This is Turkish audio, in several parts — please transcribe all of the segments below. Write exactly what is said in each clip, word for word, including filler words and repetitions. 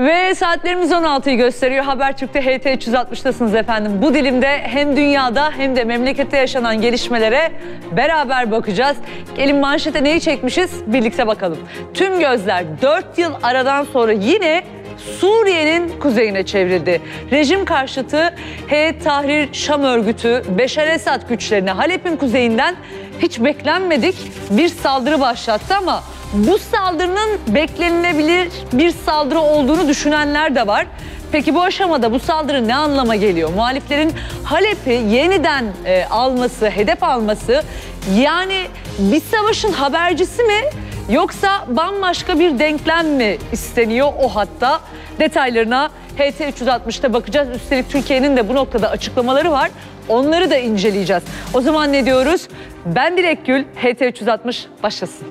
Ve saatlerimiz on altıyı gösteriyor. Habertürk'te H T üç yüz altmış'tasınız efendim. Bu dilimde hem dünyada hem de memlekette yaşanan gelişmelere beraber bakacağız. Gelin manşete neyi çekmişiz? Birlikte bakalım. Tüm gözler dört yıl aradan sonra yine Suriye'nin kuzeyine çevrildi. Rejim karşıtı Heyet Tahrir Şam örgütü Beşar Esad güçlerine Halep'in kuzeyinden hiç beklenmedik bir saldırı başlattı ama bu saldırının beklenilebilir bir saldırı olduğunu düşünenler de var. Peki bu aşamada bu saldırı ne anlama geliyor? Muhaliflerin Halep'i yeniden e, alması, hedef alması, yani bir savaşın habercisi mi yoksa bambaşka bir denklem mi isteniyor o hatta? Detaylarına H T üç yüz altmış'ta bakacağız. Üstelik Türkiye'nin de bu noktada açıklamaları var. Onları da inceleyeceğiz. O zaman ne diyoruz? Ben Dilek Gül, H T üç yüz altmış başlasın.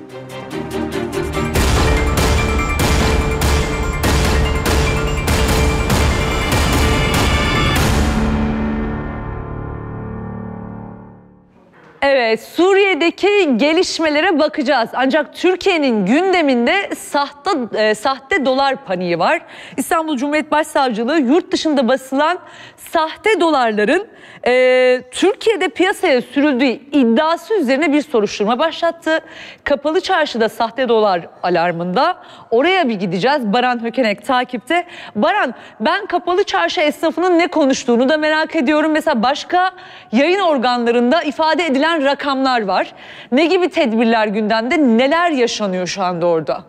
Evet, Suriye'deki gelişmelere bakacağız. Ancak Türkiye'nin gündeminde sahte, e, sahte dolar paniği var. İstanbul Cumhuriyet Başsavcılığı yurt dışında basılan sahte dolarların e, Türkiye'de piyasaya sürüldüğü iddiası üzerine bir soruşturma başlattı. Kapalı Çarşı'da sahte dolar alarmında. Oraya bir gideceğiz. Baran Hökenek takipte. Baran, ben Kapalı Çarşı esnafının ne konuştuğunu da merak ediyorum. Mesela başka yayın organlarında ifade edilen rakamlar var. Ne gibi tedbirler gündemde? Neler yaşanıyor şu anda orada?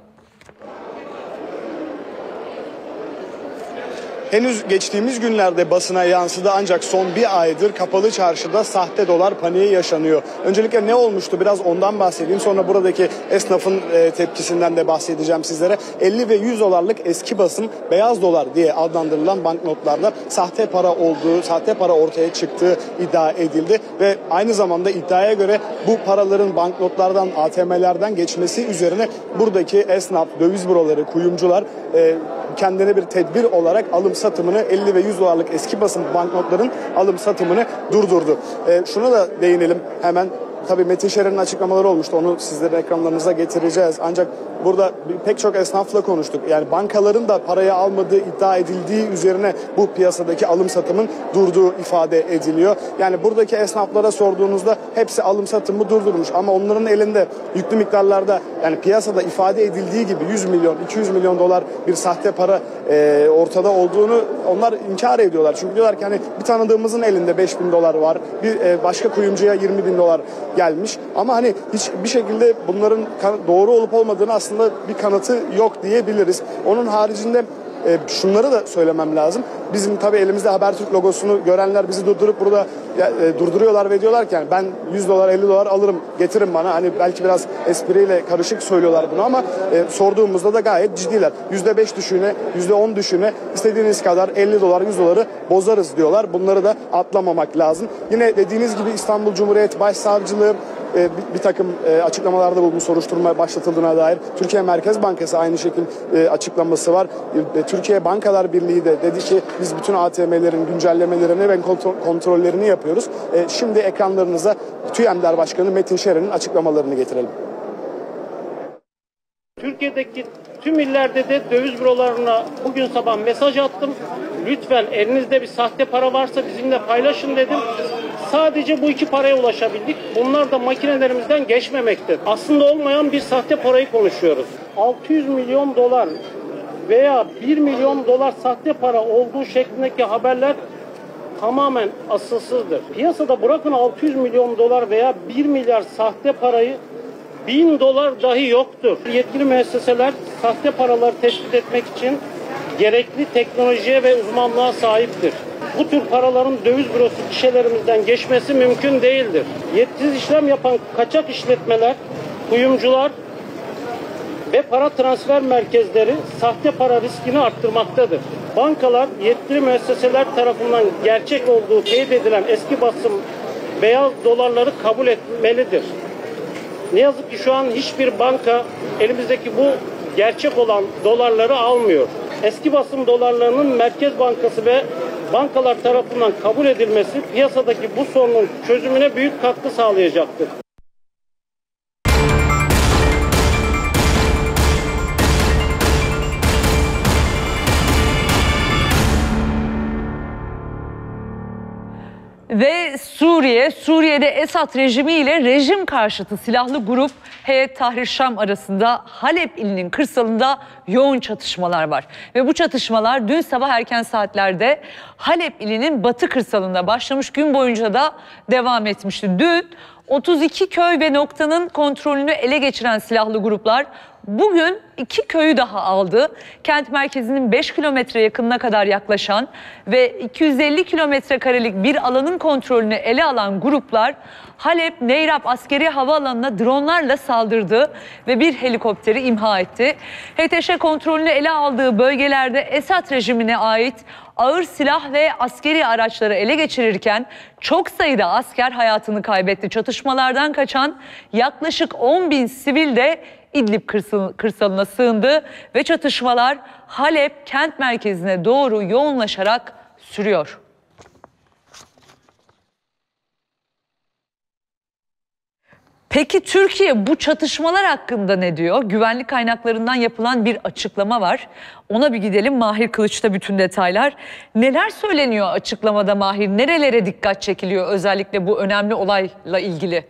Henüz geçtiğimiz günlerde basına yansıdı ancak son bir aydır Kapalı Çarşı'da sahte dolar paniği yaşanıyor. Öncelikle ne olmuştu biraz ondan bahsedeyim. Sonra buradaki esnafın e, tepkisinden de bahsedeceğim sizlere. elli ve yüz dolarlık eski basım beyaz dolar diye adlandırılan banknotlarda sahte para olduğu, sahte para ortaya çıktığı iddia edildi. Ve aynı zamanda iddiaya göre bu paraların banknotlardan, A T M'lerden geçmesi üzerine buradaki esnaf, döviz büroları, kuyumcular e, kendine bir tedbir olarak alım satımını elli ve yüz dolarlık eski basım banknotların alım satımını durdurdu. E, şuna da değinelim hemen. Tabii Metin Şeren'in açıklamaları olmuştu. Onu sizlerin ekranlarınıza getireceğiz. Ancak burada pek çok esnafla konuştuk. Yani bankaların da parayı almadığı iddia edildiği üzerine bu piyasadaki alım satımın durduğu ifade ediliyor. Yani buradaki esnaflara sorduğunuzda hepsi alım satımı durdurmuş. Ama onların elinde yüklü miktarlarda, yani piyasada ifade edildiği gibi yüz milyon, iki yüz milyon dolar bir sahte para e, ortada olduğunu onlar inkar ediyorlar. Çünkü diyorlar ki hani bir tanıdığımızın elinde beş bin dolar var. Bir e, başka kuyumcuya yirmi bin dolar gelmiş. Ama hani hiçbir şekilde bunların doğru olup olmadığını aslında bir kanıtı yok diyebiliriz. Onun haricinde e, şunları da söylemem lazım. Bizim tabii elimizde Habertürk logosunu görenler bizi durdurup burada e, durduruyorlar ve diyorlar ki yani ben yüz dolar elli dolar alırım, getirin bana. Hani belki biraz espriyle karışık söylüyorlar bunu ama e, sorduğumuzda da gayet ciddiler. yüzde beş düşüğüne, yüzde on düşüğüne istediğiniz kadar elli dolar yüz doları bozarız diyorlar. Bunları da atlamamak lazım. Yine dediğiniz gibi İstanbul Cumhuriyet Başsavcılığı e, bir, bir takım e, açıklamalarda bulunmuş, soruşturma başlatıldığına dair. Türkiye Merkez Bankası aynı şekilde e, açıklaması var. E, Türkiye Bankalar Birliği de dedi ki biz bütün A T M'lerin güncellemelerini ve kontrollerini yapıyoruz. E, şimdi ekranlarınıza TÜYEMDER Başkanı Metin Şeren'in açıklamalarını getirelim. Türkiye'deki tüm illerde de döviz bürolarına bugün sabah mesaj attım. Lütfen elinizde bir sahte para varsa bizimle paylaşın dedim. Sadece bu iki paraya ulaşabildik. Bunlar da makinelerimizden geçmemektedir. Aslında olmayan bir sahte parayı konuşuyoruz. altı yüz milyon dolar veya bir milyon dolar sahte para olduğu şeklindeki haberler tamamen asılsızdır. Piyasada bırakın altı yüz milyon dolar veya bir milyar sahte parayı, bin dolar dahi yoktur. Yetkili müesseseler sahte paraları tespit etmek için gerekli teknolojiye ve uzmanlığa sahiptir. Bu tür paraların döviz bürosu gişelerimizden geçmesi mümkün değildir. Yetkisiz işlem yapan kaçak işletmeler, kuyumcular ve para transfer merkezleri sahte para riskini arttırmaktadır. Bankalar yetkili müesseseler tarafından gerçek olduğu teyit edilen eski basım beyaz dolarları kabul etmelidir. Ne yazık ki şu an hiçbir banka elimizdeki bu gerçek olan dolarları almıyor. Eski basım dolarlarının Merkez Bankası ve bankalar tarafından kabul edilmesi piyasadaki bu sorunun çözümüne büyük katkı sağlayacaktır. Ve Suriye, Suriye'de Esad rejimi ile rejim karşıtı silahlı grup Heyet Tahrir Şam arasında Halep ilinin kırsalında yoğun çatışmalar var. Ve bu çatışmalar dün sabah erken saatlerde Halep ilinin batı kırsalında başlamış, gün boyunca da devam etmişti. Dün otuz iki köy ve noktanın kontrolünü ele geçiren silahlı gruplar bugün iki köyü daha aldı. Kent merkezinin beş kilometre yakınına kadar yaklaşan ve iki yüz elli kilometre karelik bir alanın kontrolünü ele alan gruplar Halep Neyrap askeri havaalanına dronlarla saldırdı ve bir helikopteri imha etti. H T Ş kontrolünü ele aldığı bölgelerde Esad rejimine ait ağır silah ve askeri araçları ele geçirirken çok sayıda asker hayatını kaybetti. Çatışmalardan kaçan yaklaşık on bin sivil de İdlib kırsalına sığındı ve çatışmalar Halep kent merkezine doğru yoğunlaşarak sürüyor. Peki Türkiye bu çatışmalar hakkında ne diyor? Güvenlik kaynaklarından yapılan bir açıklama var. Ona bir gidelim. Mahir Kılıç'ta bütün detaylar. Neler söyleniyor açıklamada Mahir? Nerelere dikkat çekiliyor özellikle bu önemli olayla ilgili?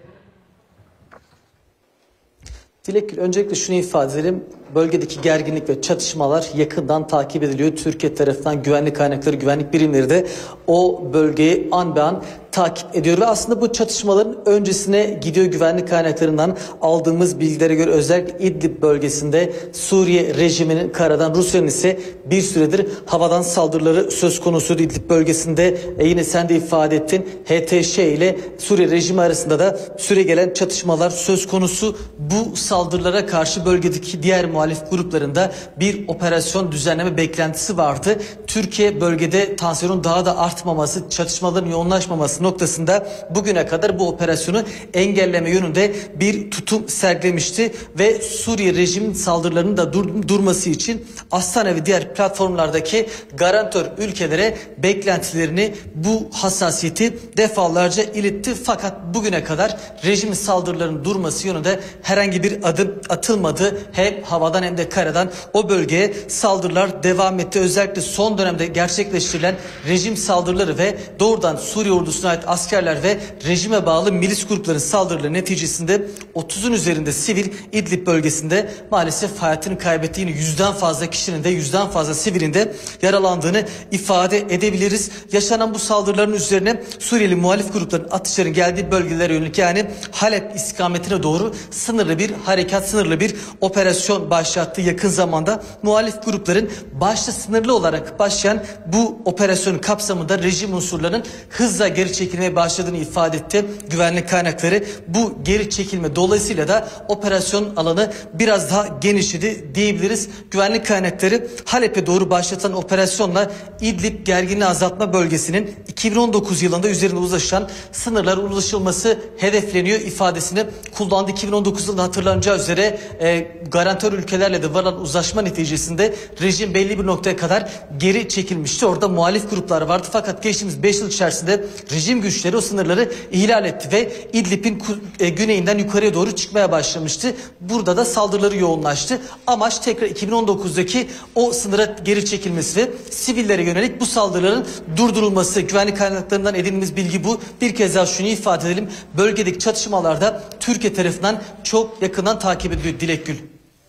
Dilek, öncelikle şunu ifade edelim. Bölgedeki gerginlik ve çatışmalar yakından takip ediliyor. Türkiye tarafından güvenlik kaynakları, güvenlik birimleri de o bölgeyi an be an takip ediyor. Ve aslında bu çatışmaların öncesine gidiyor. Güvenlik kaynaklarından aldığımız bilgilere göre özellikle İdlib bölgesinde Suriye rejiminin karadan, Rusya'nın ise bir süredir havadan saldırıları söz konusuydu. İdlib bölgesinde e yine sen de ifade ettin, H T Ş ile Suriye rejimi arasında da süre gelen çatışmalar söz konusu. Bu saldırılara karşı bölgedeki diğer muhalif gruplarında bir operasyon düzenleme beklentisi vardı. Türkiye bölgede tansiyonun daha da artmaması, çatışmaların yoğunlaşmaması noktasında bugüne kadar bu operasyonu engelleme yönünde bir tutum sergilemişti ve Suriye rejiminin saldırılarının da dur durması için Astana ve diğer platformlardaki garantör ülkelere beklentilerini, bu hassasiyeti defalarca iletti. Fakat bugüne kadar rejimin saldırılarının durması yönünde herhangi bir adım atılmadı. Hem havadan hem de karadan o bölgeye saldırılar devam etti. Özellikle son dönemde gerçekleştirilen rejim saldırıları ve doğrudan Suriye ordusuna ait askerler ve rejime bağlı milis grupların saldırıları neticesinde otuzun üzerinde sivil İdlib bölgesinde maalesef hayatını kaybettiğini, yüzden fazla kişinin de yüzden fazla sivilin de yaralandığını ifade edebiliriz. Yaşanan bu saldırıların üzerine Suriyeli muhalif grupların atışların geldiği bölgelere yönelik, yani Halep istikametine doğru sınırlı bir harekat, sınırlı bir operasyon başlattı. Yakın zamanda muhalif grupların başta sınırlı olarak başlayan bu operasyonun kapsamında rejim unsurlarının hızla geri çekilmeye başladığını ifade etti güvenlik kaynakları. Bu geri çekilme dolayısıyla da operasyon alanı biraz daha genişledi diyebiliriz. Güvenlik kaynakları Halep'e doğru başlatan operasyonla İdlib gerginliği azaltma bölgesinin iki bin on dokuz yılında üzerine uzlaşılan sınırlara ulaşılması hedefleniyor ifadesini kullandı. iki bin on dokuz yılında hatırlanacağı üzere e, garantör ülkelerle de varılan uzlaşma neticesinde rejim belli bir noktaya kadar geri çekilmişti. Orada muhalif gruplar vardı fakat geçtiğimiz beş yıl içerisinde rejim güçleri o sınırları ihlal etti ve İdlib'in e, güneyinden yukarıya doğru çıkmaya başlamıştı. Burada da saldırıları yoğunlaştı. Amaç tekrar iki bin on dokuzdaki o sınıra geri çekilmesi ve sivillere yönelik bu saldırıların durdurulması. Güvenlik kaynaklarından edindiğimiz bilgi bu. Bir kez daha şunu ifade edelim. Bölgedeki çatışmalarda Türkiye tarafından çok yakından takip ediliyor Dilek Gül.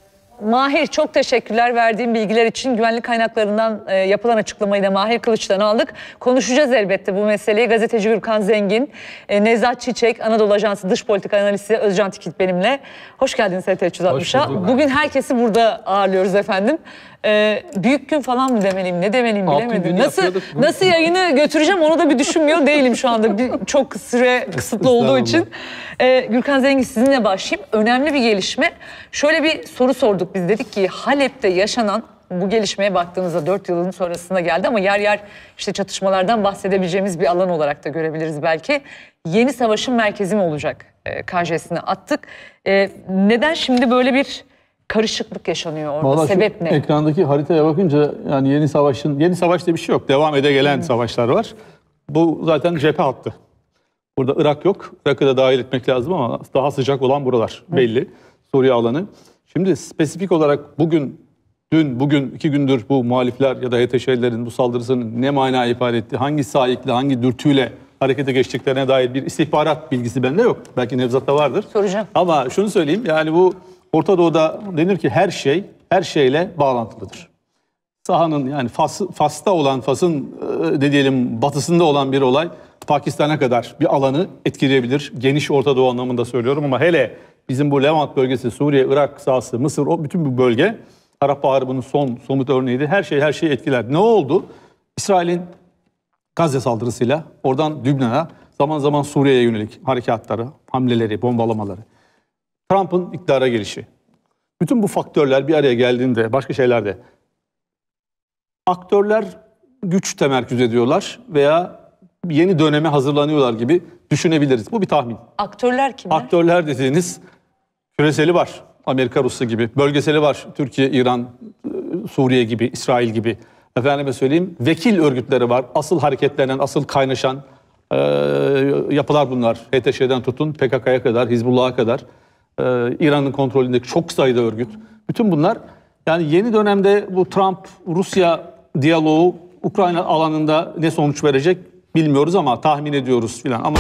Mahir, çok teşekkürler verdiğim bilgiler için. Güvenlik kaynaklarından e, yapılan açıklamayı da Mahir Kılıç'tan aldık. Konuşacağız elbette bu meseleyi. Gazeteci Gürkan Zengin, e, Nevzat Çiçek, Anadolu Ajansı Dış Politika Analisti Özcan Tikit benimle. Hoş geldiniz H T üç yüz altmış'a. Bugün herkesi burada ağırlıyoruz efendim. Ee, büyük gün falan mı demeliyim, ne demeliyim bilemedim. Nasıl nasıl yayını götüreceğim onu da bir düşünmüyor değilim şu anda. Bir, çok süre kısıtlı olduğu için. Ee, Gürkan Zengin, sizinle başlayayım. Önemli bir gelişme. Şöyle bir soru sorduk biz, dedik ki Halep'te yaşanan bu gelişmeye baktığınızda dört yılın sonrasında geldi ama yer yer işte çatışmalardan bahsedebileceğimiz bir alan olarak da görebiliriz belki. Yeni savaşın merkezi mi olacak? Ee, karşısına attık. Ee, neden şimdi böyle bir karışıklık yaşanıyor orada? Vallahi sebep ne? Ekrandaki haritaya bakınca yani yeni savaşın, yeni savaş diye bir şey yok. Devam ede gelen hmm. savaşlar var. Bu zaten cephe hattı. Burada Irak yok. Irak'ı da dahil etmek lazım ama daha sıcak olan buralar belli. Hmm. Suriye alanı. Şimdi spesifik olarak bugün, dün, bugün iki gündür bu muhalifler ya da H T Ş'lerin bu saldırısının ne mana ifade etti? Hangi sahipli, hangi dürtüyle harekete geçtiklerine dair bir istihbarat bilgisi bende yok. Belki Nevzat'ta vardır. Soracağım. Ama şunu söyleyeyim, yani bu Orta Doğu'da denir ki her şey her şeyle bağlantılıdır. Sahanın yani Fas, Fas'ta olan, Fas'ın ne diyelim batısında olan bir olay Pakistan'a kadar bir alanı etkileyebilir. Geniş Orta Doğu anlamında söylüyorum ama hele bizim bu Levant bölgesi, Suriye, Irak sahası, Mısır, o bütün bu bölge Arap Baharı bunun son somut örneğiydi. Her şey her şeyi etkiler. Ne oldu? İsrail'in Gazze saldırısıyla oradan Lübnan'a, zaman zaman Suriye'ye yönelik harekatları, hamleleri, bombalamaları. Trump'ın iktidara gelişi. Bütün bu faktörler bir araya geldiğinde başka şeyler de aktörler güç temerküz ediyorlar veya yeni döneme hazırlanıyorlar gibi düşünebiliriz. Bu bir tahmin. Aktörler kimler? Aktörler dediğiniz küreseli var. Amerika, Rusya gibi. Bölgeseli var. Türkiye, İran, Suriye gibi, İsrail gibi. Efendime söyleyeyim, vekil örgütleri var. Asıl hareketlenen, asıl kaynaşan e, yapılar bunlar. H T Ş'den tutun P K K'ya kadar, Hizbullah'a kadar. E, İran'ın kontrolündeki çok sayıda örgüt. Bütün bunlar yani yeni dönemde bu Trump-Rusya diyaloğu Ukrayna alanında ne sonuç verecek bilmiyoruz ama tahmin ediyoruz filan. Ama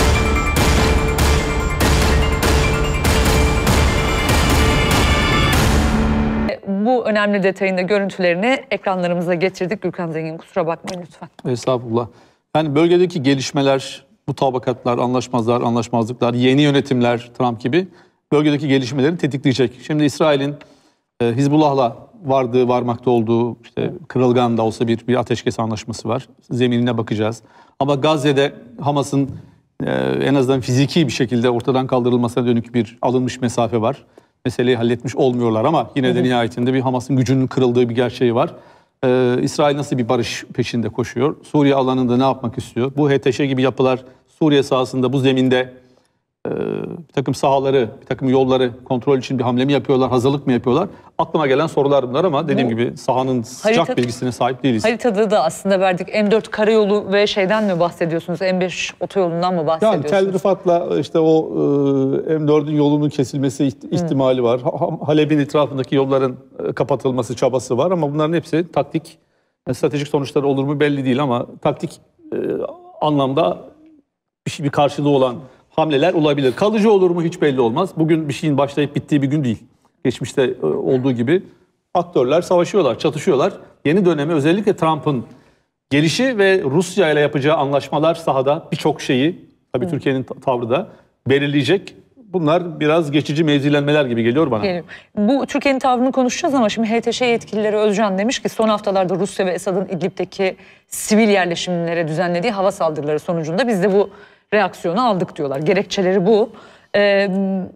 Bu önemli detayın da görüntülerini ekranlarımıza getirdik. Gürkan Zengin, kusura bakmayın lütfen. Estağfurullah. Yani bölgedeki gelişmeler, mutabakatlar, anlaşmazlar, anlaşmazlıklar, yeni yönetimler Trump gibi bölgedeki gelişmeleri tetikleyecek. Şimdi İsrail'in e, Hizbullah'la vardığı, varmakta olduğu işte kırılgan da olsa bir, bir ateşkes anlaşması var. Zeminine bakacağız. Ama Gazze'de Hamas'ın e, en azından fiziki bir şekilde ortadan kaldırılmasına dönük bir alınmış mesafe var. Meseleyi halletmiş olmuyorlar ama yine de nihayetinde bir Hamas'ın gücünün kırıldığı bir gerçeği var. Ee, İsrail nasıl bir barış peşinde koşuyor? Suriye alanında ne yapmak istiyor? Bu H T Ş gibi yapılar Suriye sahasında bu zeminde e, bir takım sahaları, bir takım yolları kontrol için bir hamle mi yapıyorlar, hazırlık mı yapıyorlar? Aklıma gelen sorular bunlar ama dediğim bu, gibi sahanın sıcak harita, bilgisine sahip değiliz. Haritada da aslında verdik. M dört karayolu ve şeyden mi bahsediyorsunuz? M beş otoyolundan mı bahsediyorsunuz? Yani Tel Rifat'la işte o e, M dördün yolunun kesilmesi ihtimali hmm. var. Halep'in etrafındaki yolların kapatılması çabası var ama bunların hepsi taktik, stratejik sonuçları olur mu belli değil ama taktik e, anlamda bir, şey, bir karşılığı olan hamleler olabilir. Kalıcı olur mu hiç belli olmaz. Bugün bir şeyin başlayıp bittiği bir gün değil. Geçmişte olduğu gibi aktörler savaşıyorlar, çatışıyorlar. Yeni döneme özellikle Trump'ın gelişi ve Rusya ile yapacağı anlaşmalar sahada birçok şeyi, tabii Türkiye'nin tavrı da belirleyecek. Bunlar biraz geçici mevzilenmeler gibi geliyor bana. Geliyor. Bu Türkiye'nin tavrını konuşacağız ama şimdi H T Ş yetkilileri Özcan demiş ki son haftalarda Rusya ve Esad'ın İdlib'deki sivil yerleşimlere düzenlediği hava saldırıları sonucunda biz de bu reaksiyonu aldık diyorlar. Gerekçeleri bu. Ee,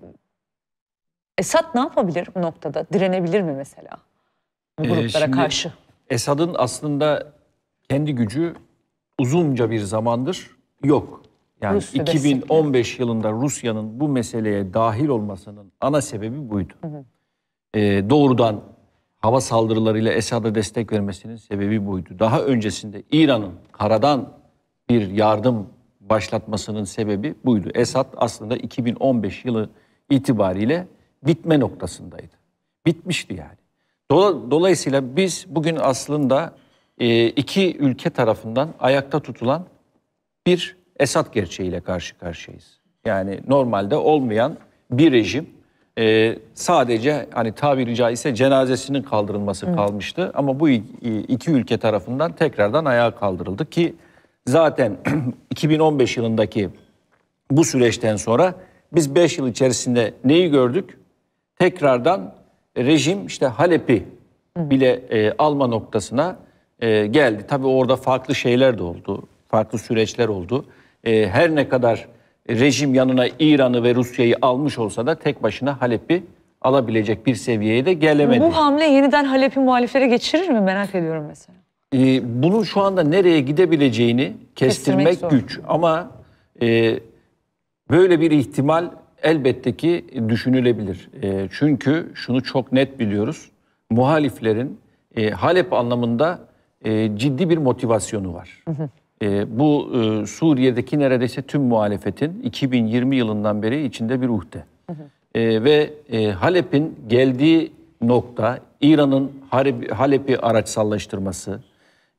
Esad ne yapabilir bu noktada? Direnebilir mi mesela bu gruplara ee, karşı? Esad'ın aslında kendi gücü uzunca bir zamandır yok. Yani Rusya iki bin on beş destekli. Yılında Rusya'nın bu meseleye dahil olmasının ana sebebi buydu. Hı hı. Ee, doğrudan hava saldırılarıyla Esad'a destek vermesinin sebebi buydu. Daha öncesinde İran'ın karadan bir yardım başlatmasının sebebi buydu. Esad aslında iki bin on beş yılı itibariyle bitme noktasındaydı. Bitmişti yani. Dolayısıyla biz bugün aslında iki ülke tarafından ayakta tutulan bir Esad gerçeğiyle karşı karşıyayız. Yani normalde olmayan bir rejim sadece hani tabiri caizse cenazesinin kaldırılması Hı. kalmıştı. Ama bu iki ülke tarafından tekrardan ayağa kaldırıldı ki zaten iki bin on beş yılındaki bu süreçten sonra biz beş yıl içerisinde neyi gördük? Tekrardan rejim işte Halep'i bile e, alma noktasına e, geldi. Tabii orada farklı şeyler de oldu. Farklı süreçler oldu. E, her ne kadar rejim yanına İran'ı ve Rusya'yı almış olsa da tek başına Halep'i alabilecek bir seviyeye de gelemedi. Bu hamle yeniden Halep'i muhaliflere geçirir mi? Merak ediyorum mesela. E, bunun şu anda nereye gidebileceğini kestirmek güç. Ama e, böyle bir ihtimal elbette ki düşünülebilir. E, çünkü şunu çok net biliyoruz. Muhaliflerin e, Halep anlamında e, ciddi bir motivasyonu var. Hı hı. E, bu e, Suriye'deki neredeyse tüm muhalefetin iki bin yirmi yılından beri içinde bir uhde. Hı hı. E, ve e, Halep'in geldiği nokta, İran'ın Halep'i araçsallaştırması,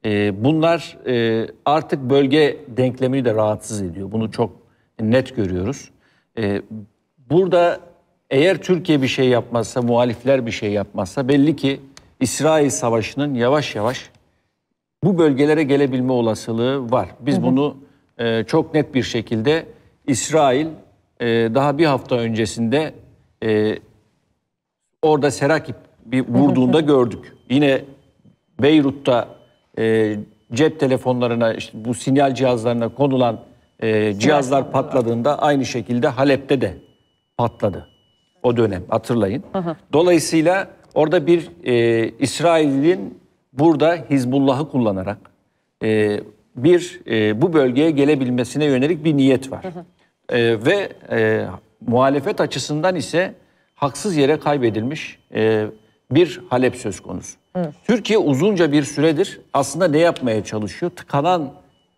E, bunlar e, artık bölge denklemini de rahatsız ediyor. Bunu çok net görüyoruz. E, burada eğer Türkiye bir şey yapmazsa, muhalifler bir şey yapmazsa belli ki İsrail Savaşı'nın yavaş yavaş bu bölgelere gelebilme olasılığı var. Biz hı hı. bunu e, çok net bir şekilde İsrail e, daha bir hafta öncesinde e, orada Serakip bir vurduğunda gördük. Yine Beyrut'ta e, cep telefonlarına, işte bu sinyal cihazlarına konulan e, cihazlar patladığında aynı şekilde Halep'te de patladı. O dönem hatırlayın. Hı hı. Dolayısıyla orada bir e, İsrail'in burada Hizbullah'ı kullanarak e, bir e, bu bölgeye gelebilmesine yönelik bir niyet var. Hı hı. E, ve e, muhalefet açısından ise haksız yere kaybedilmiş e, bir Halep söz konusu. Hı. Türkiye uzunca bir süredir aslında ne yapmaya çalışıyor? Tıkanan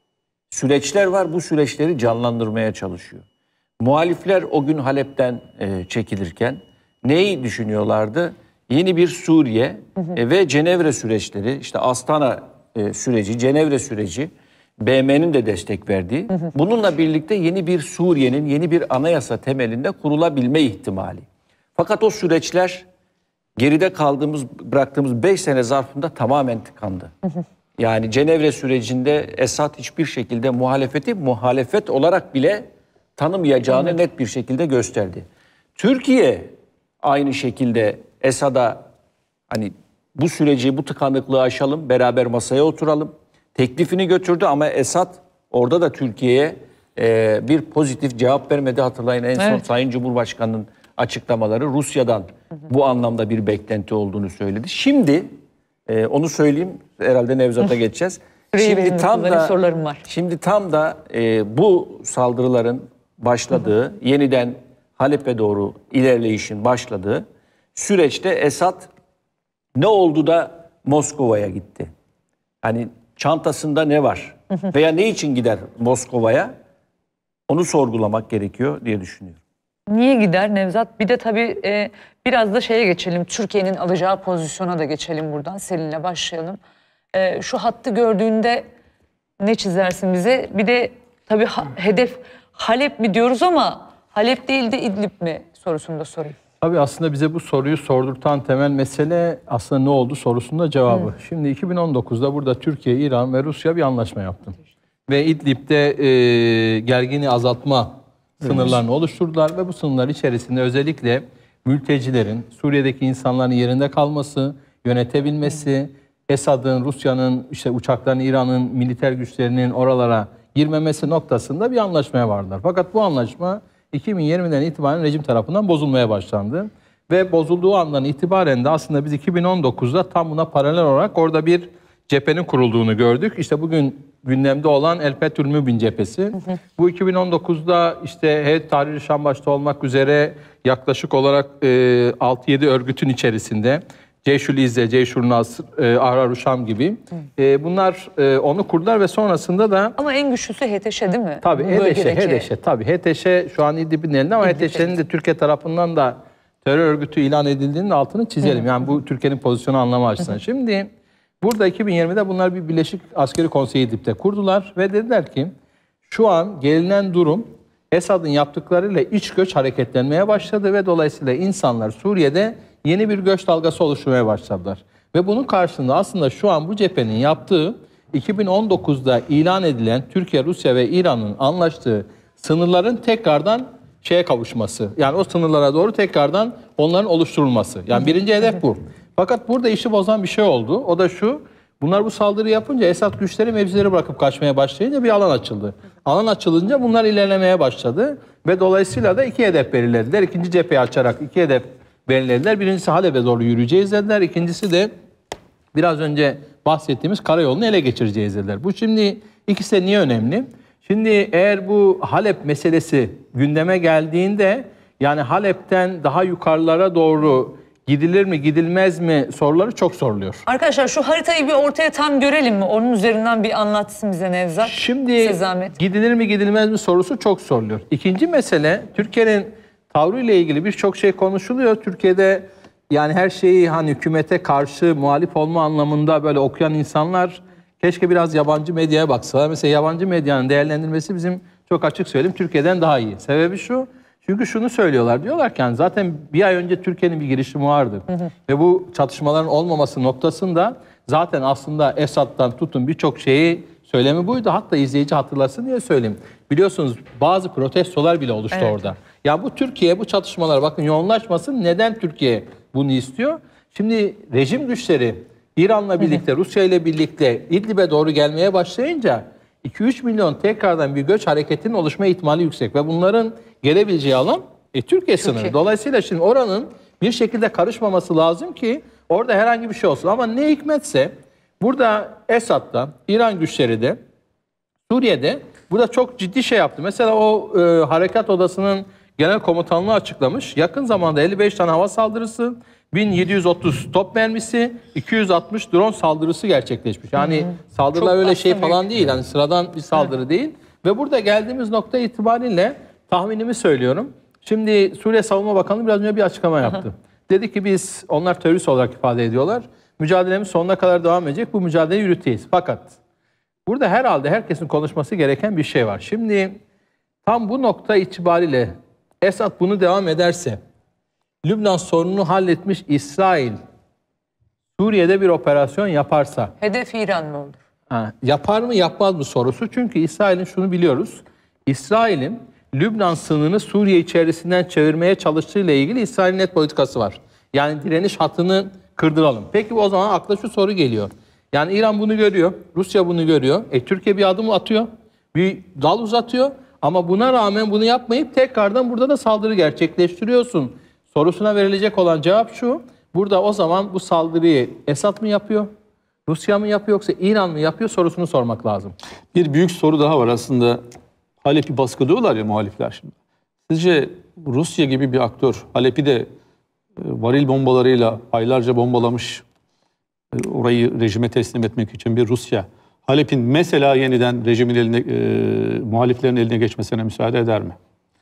süreçler var, bu süreçleri canlandırmaya çalışıyor. Muhalifler o gün Halep'ten e, çekilirken neyi düşünüyorlardı? Yeni bir Suriye hı hı. E, ve Cenevre süreçleri, işte Astana e, süreci, Cenevre süreci, B M'nin de destek verdiği, hı hı. bununla birlikte yeni bir Suriye'nin yeni bir anayasa temelinde kurulabilme ihtimali. Fakat o süreçler geride kaldığımız, bıraktığımız beş sene zarfında tamamen tıkandı. Hı hı. Yani Cenevre sürecinde Esad hiçbir şekilde muhalefeti muhalefet olarak bile tanımayacağını hı hı. net bir şekilde gösterdi. Türkiye aynı şekilde Esad'a hani bu süreci, bu tıkanıklığı aşalım, beraber masaya oturalım teklifini götürdü ama Esad orada da Türkiye'ye e, bir pozitif cevap vermedi. Hatırlayın en son evet. Sayın Cumhurbaşkanı'nın açıklamaları Rusya'dan hı hı. bu anlamda bir beklenti olduğunu söyledi. Şimdi e, onu söyleyeyim, herhalde Nevzat'a geçeceğiz. Şimdi tam da sorularım var. Şimdi tam da e, bu saldırıların başladığı, hı hı. yeniden Halep'e doğru ilerleyişin başladığı süreçte Esad ne oldu da Moskova'ya gitti? Hani çantasında ne var? Hı hı. Veya ne için gider Moskova'ya? Onu sorgulamak gerekiyor diye düşünüyorum. Niye gider Nevzat? Bir de tabii e, biraz da şeye geçelim. Türkiye'nin alacağı pozisyona da geçelim buradan. Selin'le başlayalım. E, şu hattı gördüğünde ne çizersin bize? Bir de tabii ha, hedef Halep mi diyoruz ama Halep değil de İdlib mi sorusunu da sorayım. Tabii aslında bize bu soruyu sordurtan temel mesele aslında ne oldu sorusunda cevabı. Hı. Şimdi iki bin on dokuzda burada Türkiye, İran ve Rusya bir anlaşma yaptı. Ve İdlib'de e, gergini azaltma sınırlarını Hı. oluşturdular ve bu sınırlar içerisinde özellikle mültecilerin, Suriye'deki insanların yerinde kalması, yönetebilmesi, Hı. Esad'ın, Rusya'nın, işte uçakların, İran'ın, militer güçlerinin oralara girmemesi noktasında bir anlaşmaya vardılar. Fakat bu anlaşma iki bin yirmiden itibaren rejim tarafından bozulmaya başlandı. Ve bozulduğu andan itibaren de aslında biz iki bin on dokuzda tam buna paralel olarak orada bir cephenin kurulduğunu gördük. İşte bugün gündemde olan El Fethül Mübin cephesi. Hı hı. Bu iki bin on dokuzda işte Heyet Tahrir-i Şam başta olmak üzere yaklaşık olarak e, altı yedi örgütün içerisinde Ceyşül İzze, Ceyşül Nasr, e, Ahrar-ı Şam gibi e, bunlar e, onu kurdular ve sonrasında da... Ama en güçlüsü H T Ş değil mi? Tabii H T Ş, H T Ş tabii. H T Ş şu an İdlib'in elinde ama H T Ş'nin de Türkiye tarafından da terör örgütü ilan edildiğinin altını çizelim. Hı. Yani bu Türkiye'nin pozisyonu anlamı açısından. Hı. Şimdi burada iki bin yirmide bunlar bir Birleşik Askeri Konseyi İdlib'de kurdular ve dediler ki şu an gelinen durum Esad'ın yaptıklarıyla iç göç hareketlenmeye başladı ve dolayısıyla insanlar Suriye'de yeni bir göç dalgası oluşturmaya başladılar. Ve bunun karşılığında aslında şu an bu cephenin yaptığı iki bin on dokuzda ilan edilen Türkiye, Rusya ve İran'ın anlaştığı sınırların tekrardan şeye kavuşması. Yani o sınırlara doğru tekrardan onların oluşturulması. Yani birinci hedef bu. Fakat burada işi bozan bir şey oldu. O da şu, bunlar bu saldırı yapınca Esad güçleri mevzileri bırakıp kaçmaya başlayınca bir alan açıldı. Alan açılınca bunlar ilerlemeye başladı. Ve dolayısıyla da iki hedef belirlediler. İkinci cepheyi açarak iki hedef belirlediler. Birincisi Halep'e doğru yürüyeceğiz dediler. İkincisi de biraz önce bahsettiğimiz karayolunu ele geçireceğiz dediler. Bu şimdi ikisi de niye önemli? Şimdi eğer bu Halep meselesi gündeme geldiğinde yani Halep'ten daha yukarılara doğru gidilir mi gidilmez mi soruları çok soruluyor. Arkadaşlar şu haritayı bir ortaya tam görelim mi? Onun üzerinden bir anlatsın bize Nevzat. Şimdi gidilir mi gidilmez mi sorusu çok soruluyor. İkinci mesele Türkiye'nin tavrıyla ilgili birçok şey konuşuluyor. Türkiye'de yani her şeyi hani hükümete karşı muhalif olma anlamında böyle okuyan insanlar keşke biraz yabancı medyaya baksalar. Mesela yabancı medyanın değerlendirmesi bizim çok açık söyleyeyim Türkiye'den daha iyi. Sebebi şu. Çünkü şunu söylüyorlar. Diyorlar ki yani zaten bir ay önce Türkiye'nin bir girişimi vardı. Hı hı. Ve bu çatışmaların olmaması noktasında zaten aslında Esad'dan tutun birçok şeyi söylemi buydu. Hatta izleyici hatırlasın diye söyleyeyim. Biliyorsunuz bazı protestolar bile oluştu evet. orada. Ya bu Türkiye bu çatışmalar bakın yoğunlaşmasın. Neden Türkiye bunu istiyor? Şimdi rejim güçleri İran'la birlikte, hı hı. Rusya ile birlikte İdlib'e doğru gelmeye başlayınca iki üç milyon tekrardan bir göç hareketinin oluşma ihtimali yüksek ve bunların gelebileceği alan e, Türkiye sınırı. Dolayısıyla şimdi oranın bir şekilde karışmaması lazım ki orada herhangi bir şey olsun. Ama ne hikmetse burada Esad'da, İran güçleri de, Suriye'de burada çok ciddi şey yaptı. Mesela o e, harekat odasının genel komutanlığı açıklamış. Yakın zamanda elli beş tane hava saldırısı, bin yedi yüz otuz top mermisi, iki yüz altmış drone saldırısı gerçekleşmiş. Yani hı hı. saldırılar çok öyle şey falan değil. Yani sıradan bir saldırı hı. değil. Ve burada geldiğimiz nokta itibariyle tahminimi söylüyorum. Şimdi Suriye Savunma Bakanlığı biraz önce bir açıklama yaptı. Hı hı. Dedi ki biz, onlar terörist olarak ifade ediyorlar. Mücadelemiz sonuna kadar devam edecek. Bu mücadeleyi yürüteceğiz. Fakat burada herhalde herkesin konuşması gereken bir şey var. Şimdi tam bu nokta itibariyle Esad bunu devam ederse Lübnan sorununu halletmiş İsrail Suriye'de bir operasyon yaparsa hedef İran mı olur? Ha, yapar mı yapmaz mı sorusu. Çünkü İsrail'in şunu biliyoruz. İsrail'in Lübnan sınırını Suriye içerisinden çevirmeye çalıştığıyla ilgili İsrail'in net politikası var. Yani direniş hattını kırdıralım. Peki o zaman akla şu soru geliyor. Yani İran bunu görüyor, Rusya bunu görüyor. E Türkiye bir adım atıyor, bir dal uzatıyor. Ama buna rağmen bunu yapmayıp tekrardan burada da saldırı gerçekleştiriyorsun sorusuna verilecek olan cevap şu. Burada o zaman bu saldırıyı Esad mı yapıyor, Rusya mı yapıyor yoksa İran mı yapıyor sorusunu sormak lazım. Bir büyük soru daha var aslında. Halep'i baskılıyorlar ya muhalifler şimdi. Sizce Rusya gibi bir aktör Halep'i de varil bombalarıyla aylarca bombalamış, orayı rejime teslim etmek için bir Rusya, Halep'in mesela yeniden rejimin eline, e, muhaliflerin eline geçmesine müsaade eder mi?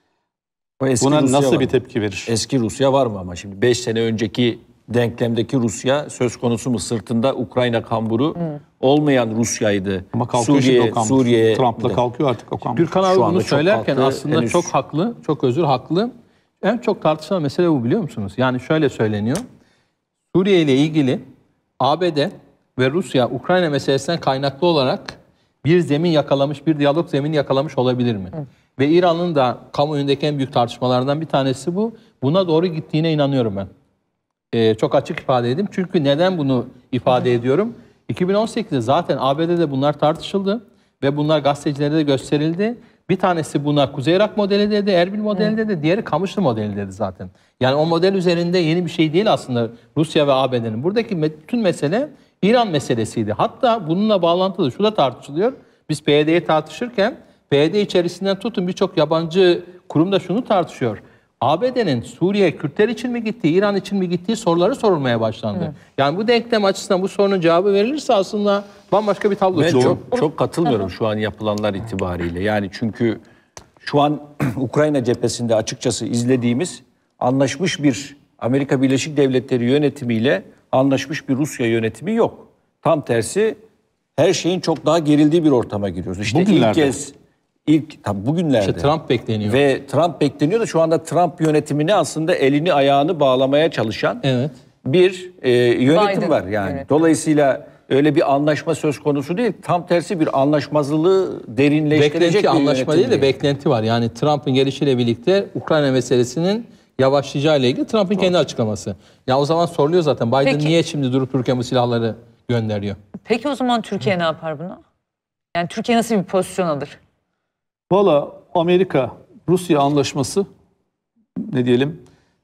Buna Rusya nasıl bir tepki verir? Eski Rusya var mı ama şimdi beş sene önceki denklemdeki Rusya söz konusu mu? Sırtında Ukrayna kamburu hmm. olmayan Rusya'ydı. Ama kalkıyor Suriye, şimdi o kambur. Suriye Trump'la kalkıyor artık o kambur. Gürkan abi bunu söylerken kalktı, aslında henüz... çok haklı, çok özür haklı. En çok tartışılan mesele bu biliyor musunuz? Yani şöyle söyleniyor. Suriye ile ilgili A B D ve Rusya Ukrayna meselesinden kaynaklı olarak bir zemin yakalamış, bir diyalog zemini yakalamış olabilir mi? Hı. Ve İran'ın da kamuoyundaki en büyük tartışmalardan bir tanesi bu. Buna doğru gittiğine inanıyorum ben. Ee, çok açık ifade edeyim. Çünkü neden bunu ifade ediyorum? iki bin on sekizde zaten A B D'de bunlar tartışıldı ve bunlar gazetecilere de gösterildi. Bir tanesi buna Kuzey Irak modeli dedi, Erbil modeli dedi, diğeri Kamışlı modeli dedi zaten. Yani o model üzerinde yeni bir şey değil aslında Rusya ve A B D'nin. Buradaki bütün mesele İran meselesiydi. Hatta bununla bağlantılı şu da tartışılıyor. Biz P Y D'yi tartışırken P Y D içerisinden tutun birçok yabancı kurum da şunu tartışıyor. A B D'nin Suriye Kürtler için mi gittiği, İran için mi gittiği soruları sorulmaya başlandı. Hı. Yani bu denklem açısından bu sorunun cevabı verilirse aslında bambaşka bir tablo çıkıyor. Çok, çok katılmıyorum şu an yapılanlar itibariyle. Yani çünkü şu an Ukrayna cephesinde açıkçası izlediğimiz anlaşmış bir Amerika Birleşik Devletleri yönetimiyle anlaşmış bir Rusya yönetimi yok. Tam tersi her şeyin çok daha gerildiği bir ortama giriyoruz. İşte bugünlerde. ilk kez ilk tabii bugünlerde. İşte Trump bekleniyor. Ve Trump bekleniyor da şu anda Trump yönetimine aslında elini ayağını bağlamaya çalışan evet. bir e, yönetim Biden var yani. Yönetim. Dolayısıyla öyle bir anlaşma söz konusu değil. Tam tersi bir anlaşmazlığı derinleştirecek beklenti, bir anlaşma değil de beklenti var. Yani Trump'ın gelişiyle birlikte Ukrayna meselesinin yavaşlayacağı ile ilgili Trump'ın kendi açıklaması. Ya o zaman soruluyor zaten Biden Peki. niye şimdi durup dururken bu silahları gönderiyor? Peki o zaman Türkiye ne yapar buna? Yani Türkiye nasıl bir pozisyon alır? Valla Amerika-Rusya anlaşması ne diyelim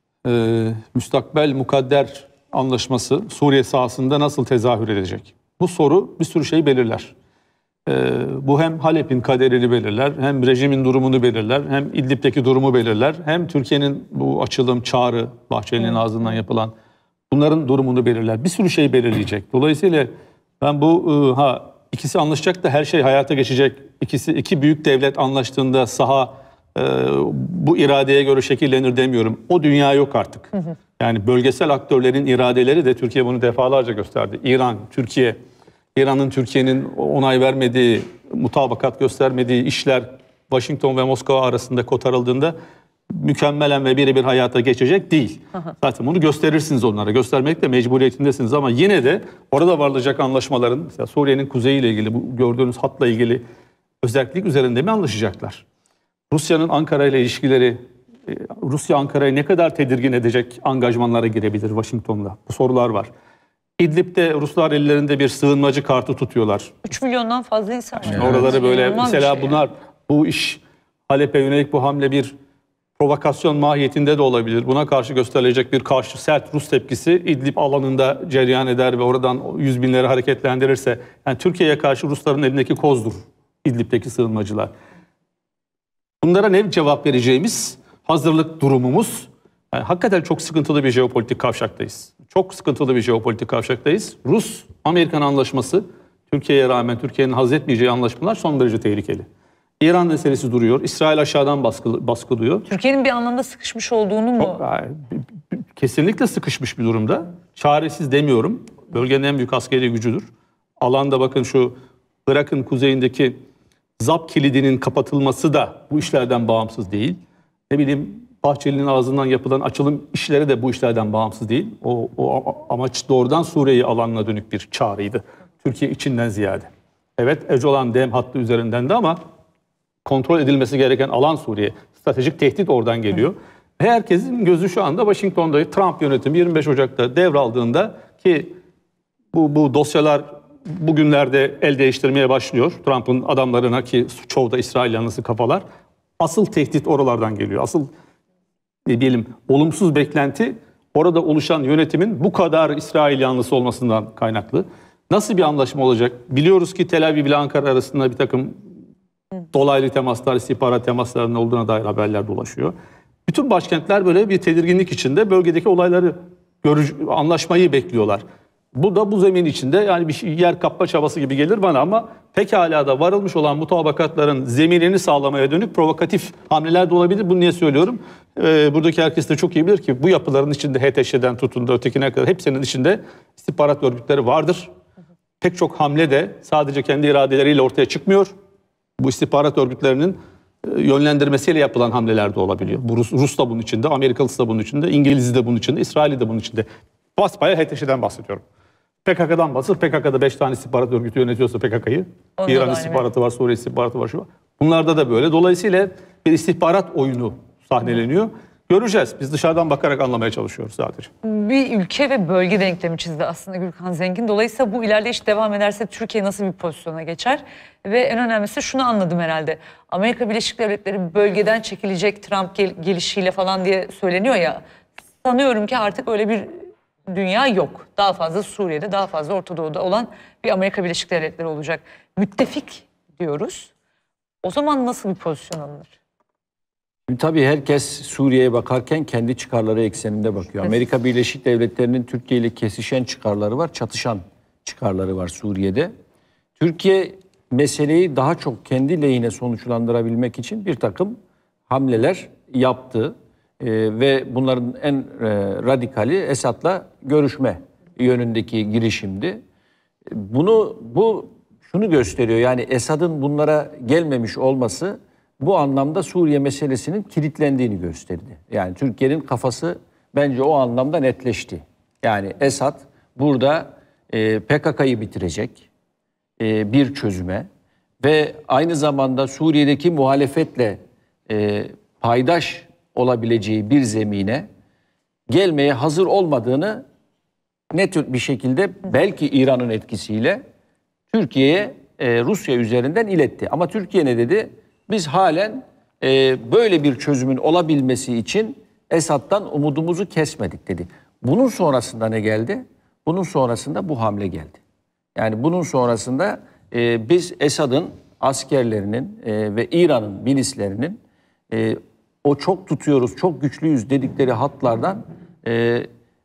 e, müstakbel mukadder anlaşması Suriye sahasında nasıl tezahür edecek? Bu soru bir sürü şey belirler. E, bu hem Halep'in kaderini belirler, hem rejimin durumunu belirler, hem İdlib'deki durumu belirler, hem Türkiye'nin bu açılım, çağrı, Bahçeli'nin hmm. ağzından yapılan bunların durumunu belirler. Bir sürü şey belirleyecek. Dolayısıyla ben bu e, ha ikisi anlaşacak da her şey hayata geçecek. İkisi iki büyük devlet anlaştığında saha e, bu iradeye göre şekillenir demiyorum. O dünya yok artık. Hı hı. Yani bölgesel aktörlerin iradeleri de Türkiye bunu defalarca gösterdi. İran, Türkiye İran'ın Türkiye'nin onay vermediği, mutabakat göstermediği işler Washington ve Moskova arasında kotarıldığında mükemmelen ve birebir hayata geçecek değil. Zaten bunu gösterirsiniz onlara. Göstermekle mecburiyetindesiniz ama yine de orada varılacak anlaşmaların, mesela Suriye'nin kuzeyiyle ilgili, bu gördüğünüz hatla ilgili özellik üzerinde mi anlaşacaklar? Rusya'nın Ankara ile ilişkileri, Rusya Ankara'yı ne kadar tedirgin edecek angajmanlara girebilir Washington'da? Bu sorular var. İdlib'de Ruslar ellerinde bir sığınmacı kartı tutuyorlar. üç milyondan fazla insan var. Oraları böyle İnanılmaz mesela bir şey bunlar, bu iş Halep'e yönelik bu hamle bir provokasyon mahiyetinde de olabilir. Buna karşı gösterilecek bir karşı sert Rus tepkisi İdlib alanında cereyan eder ve oradan yüz binleri hareketlendirirse, yani Türkiye'ye karşı Rusların elindeki kozdur İdlib'deki sığınmacılar. Bunlara ne cevap vereceğimiz, hazırlık durumumuz, yani hakikaten çok sıkıntılı bir jeopolitik kavşaktayız. Çok sıkıntılı bir jeopolitik kavşaktayız. Rus-Amerikan anlaşması, Türkiye'ye rağmen Türkiye'nin haz etmeyeceği anlaşmalar son derece tehlikeli. İran meselesi duruyor. İsrail aşağıdan baskı, baskılıyor. Türkiye'nin bir anlamda sıkışmış olduğunu mu? Çok, kesinlikle sıkışmış bir durumda. Çaresiz demiyorum. Bölgenin en büyük askeri gücüdür. Alanda bakın şu Irak'ın kuzeyindeki ZAP kilidinin kapatılması da bu işlerden bağımsız değil. Ne bileyim Bahçeli'nin ağzından yapılan açılım işleri de bu işlerden bağımsız değil. O, o amaç doğrudan Suriye'yi alanına dönük bir çağrıydı. Türkiye içinden ziyade. Evet Öcalan-Dem hattı üzerinden de ama kontrol edilmesi gereken alan Suriye. Stratejik tehdit oradan geliyor. Ve herkesin gözü şu anda Washington'da. Trump yönetimi yirmi beş Ocak'ta devraldığında ki bu, bu dosyalar bugünlerde el değiştirmeye başlıyor. Trump'ın adamlarına ki çoğu da İsrail yanlısı kafalar. Asıl tehdit oralardan geliyor. Asıl ne diyelim olumsuz beklenti orada oluşan yönetimin bu kadar İsrail yanlısı olmasından kaynaklı. Nasıl bir anlaşma olacak? Biliyoruz ki Tel Aviv ile Ankara arasında bir takım dolaylı temaslar, istihbarat temaslarının olduğuna dair haberler dolaşıyor. Bütün başkentler böyle bir tedirginlik içinde bölgedeki olayları, görüş, anlaşmayı bekliyorlar. Bu da bu zemin içinde yani bir şey, yer kapma çabası gibi gelir bana ama pekala da varılmış olan mutabakatların zeminini sağlamaya dönük provokatif hamleler de olabilir. Bunu niye söylüyorum? Ee, buradaki herkes de çok iyi bilir ki bu yapıların içinde H T Ş'den tutun da ötekine kadar hepsinin içinde istihbarat örgütleri vardır. Pek çok hamle de sadece kendi iradeleriyle ortaya çıkmıyor. Bu istihbarat örgütlerinin yönlendirmesiyle yapılan hamleler de olabiliyor. Bu Rus, Rus da bunun içinde, Amerikalısı da bunun içinde, İngiliz de bunun içinde, İsrail de bunun içinde. Basbayağı H T Ş'den bahsediyorum. P K K'dan bahsediyor. P K K'da beş tane istihbarat örgütü yönetiyorsa P K K'yı. İran istihbaratı var, Suriye istihbaratı var, şu var. Bunlarda da böyle. Dolayısıyla bir istihbarat oyunu sahneleniyor. Göreceğiz. Biz dışarıdan bakarak anlamaya çalışıyoruz sadece. Bir ülke ve bölge denklemi çizdi aslında Gürkan Zengin. Dolayısıyla bu ilerleyiş devam ederse Türkiye nasıl bir pozisyona geçer? Ve en önemlisi şunu anladım herhalde. Amerika Birleşik Devletleri bölgeden çekilecek Trump gel gelişiyle falan diye söyleniyor ya. Sanıyorum ki artık öyle bir dünya yok. Daha fazla Suriye'de, daha fazla Orta Doğu'da olan bir Amerika Birleşik Devletleri olacak. Müttefik diyoruz. O zaman nasıl bir pozisyon alınır? Tabii herkes Suriye'ye bakarken kendi çıkarları ekseninde bakıyor. Amerika Birleşik Devletleri'nin Türkiye ile kesişen çıkarları var, çatışan çıkarları var Suriye'de. Türkiye meseleyi daha çok kendi lehine sonuçlandırabilmek için bir takım hamleler yaptı. Ee, ve bunların en e, radikali Esad'la görüşme yönündeki girişimdi. Bunu bu şunu gösteriyor, yani Esad'ın bunlara gelmemiş olması bu anlamda Suriye meselesinin kilitlendiğini gösterdi. Yani Türkiye'nin kafası bence o anlamda netleşti. Yani Esad burada e, P K K'yı bitirecek e, bir çözüme ve aynı zamanda Suriye'deki muhalefetle e, paydaş olabileceği bir zemine gelmeye hazır olmadığını net bir şekilde belki İran'ın etkisiyle Türkiye'ye e, Rusya üzerinden iletti. Ama Türkiye ne dedi? Biz halen e, böyle bir çözümün olabilmesi için Esad'dan umudumuzu kesmedik dedi. Bunun sonrasında ne geldi? Bunun sonrasında bu hamle geldi. Yani bunun sonrasında e, biz Esad'ın askerlerinin e, ve İran'ın milislerinin e, o çok tutuyoruz, çok güçlüyüz dedikleri hatlardan e,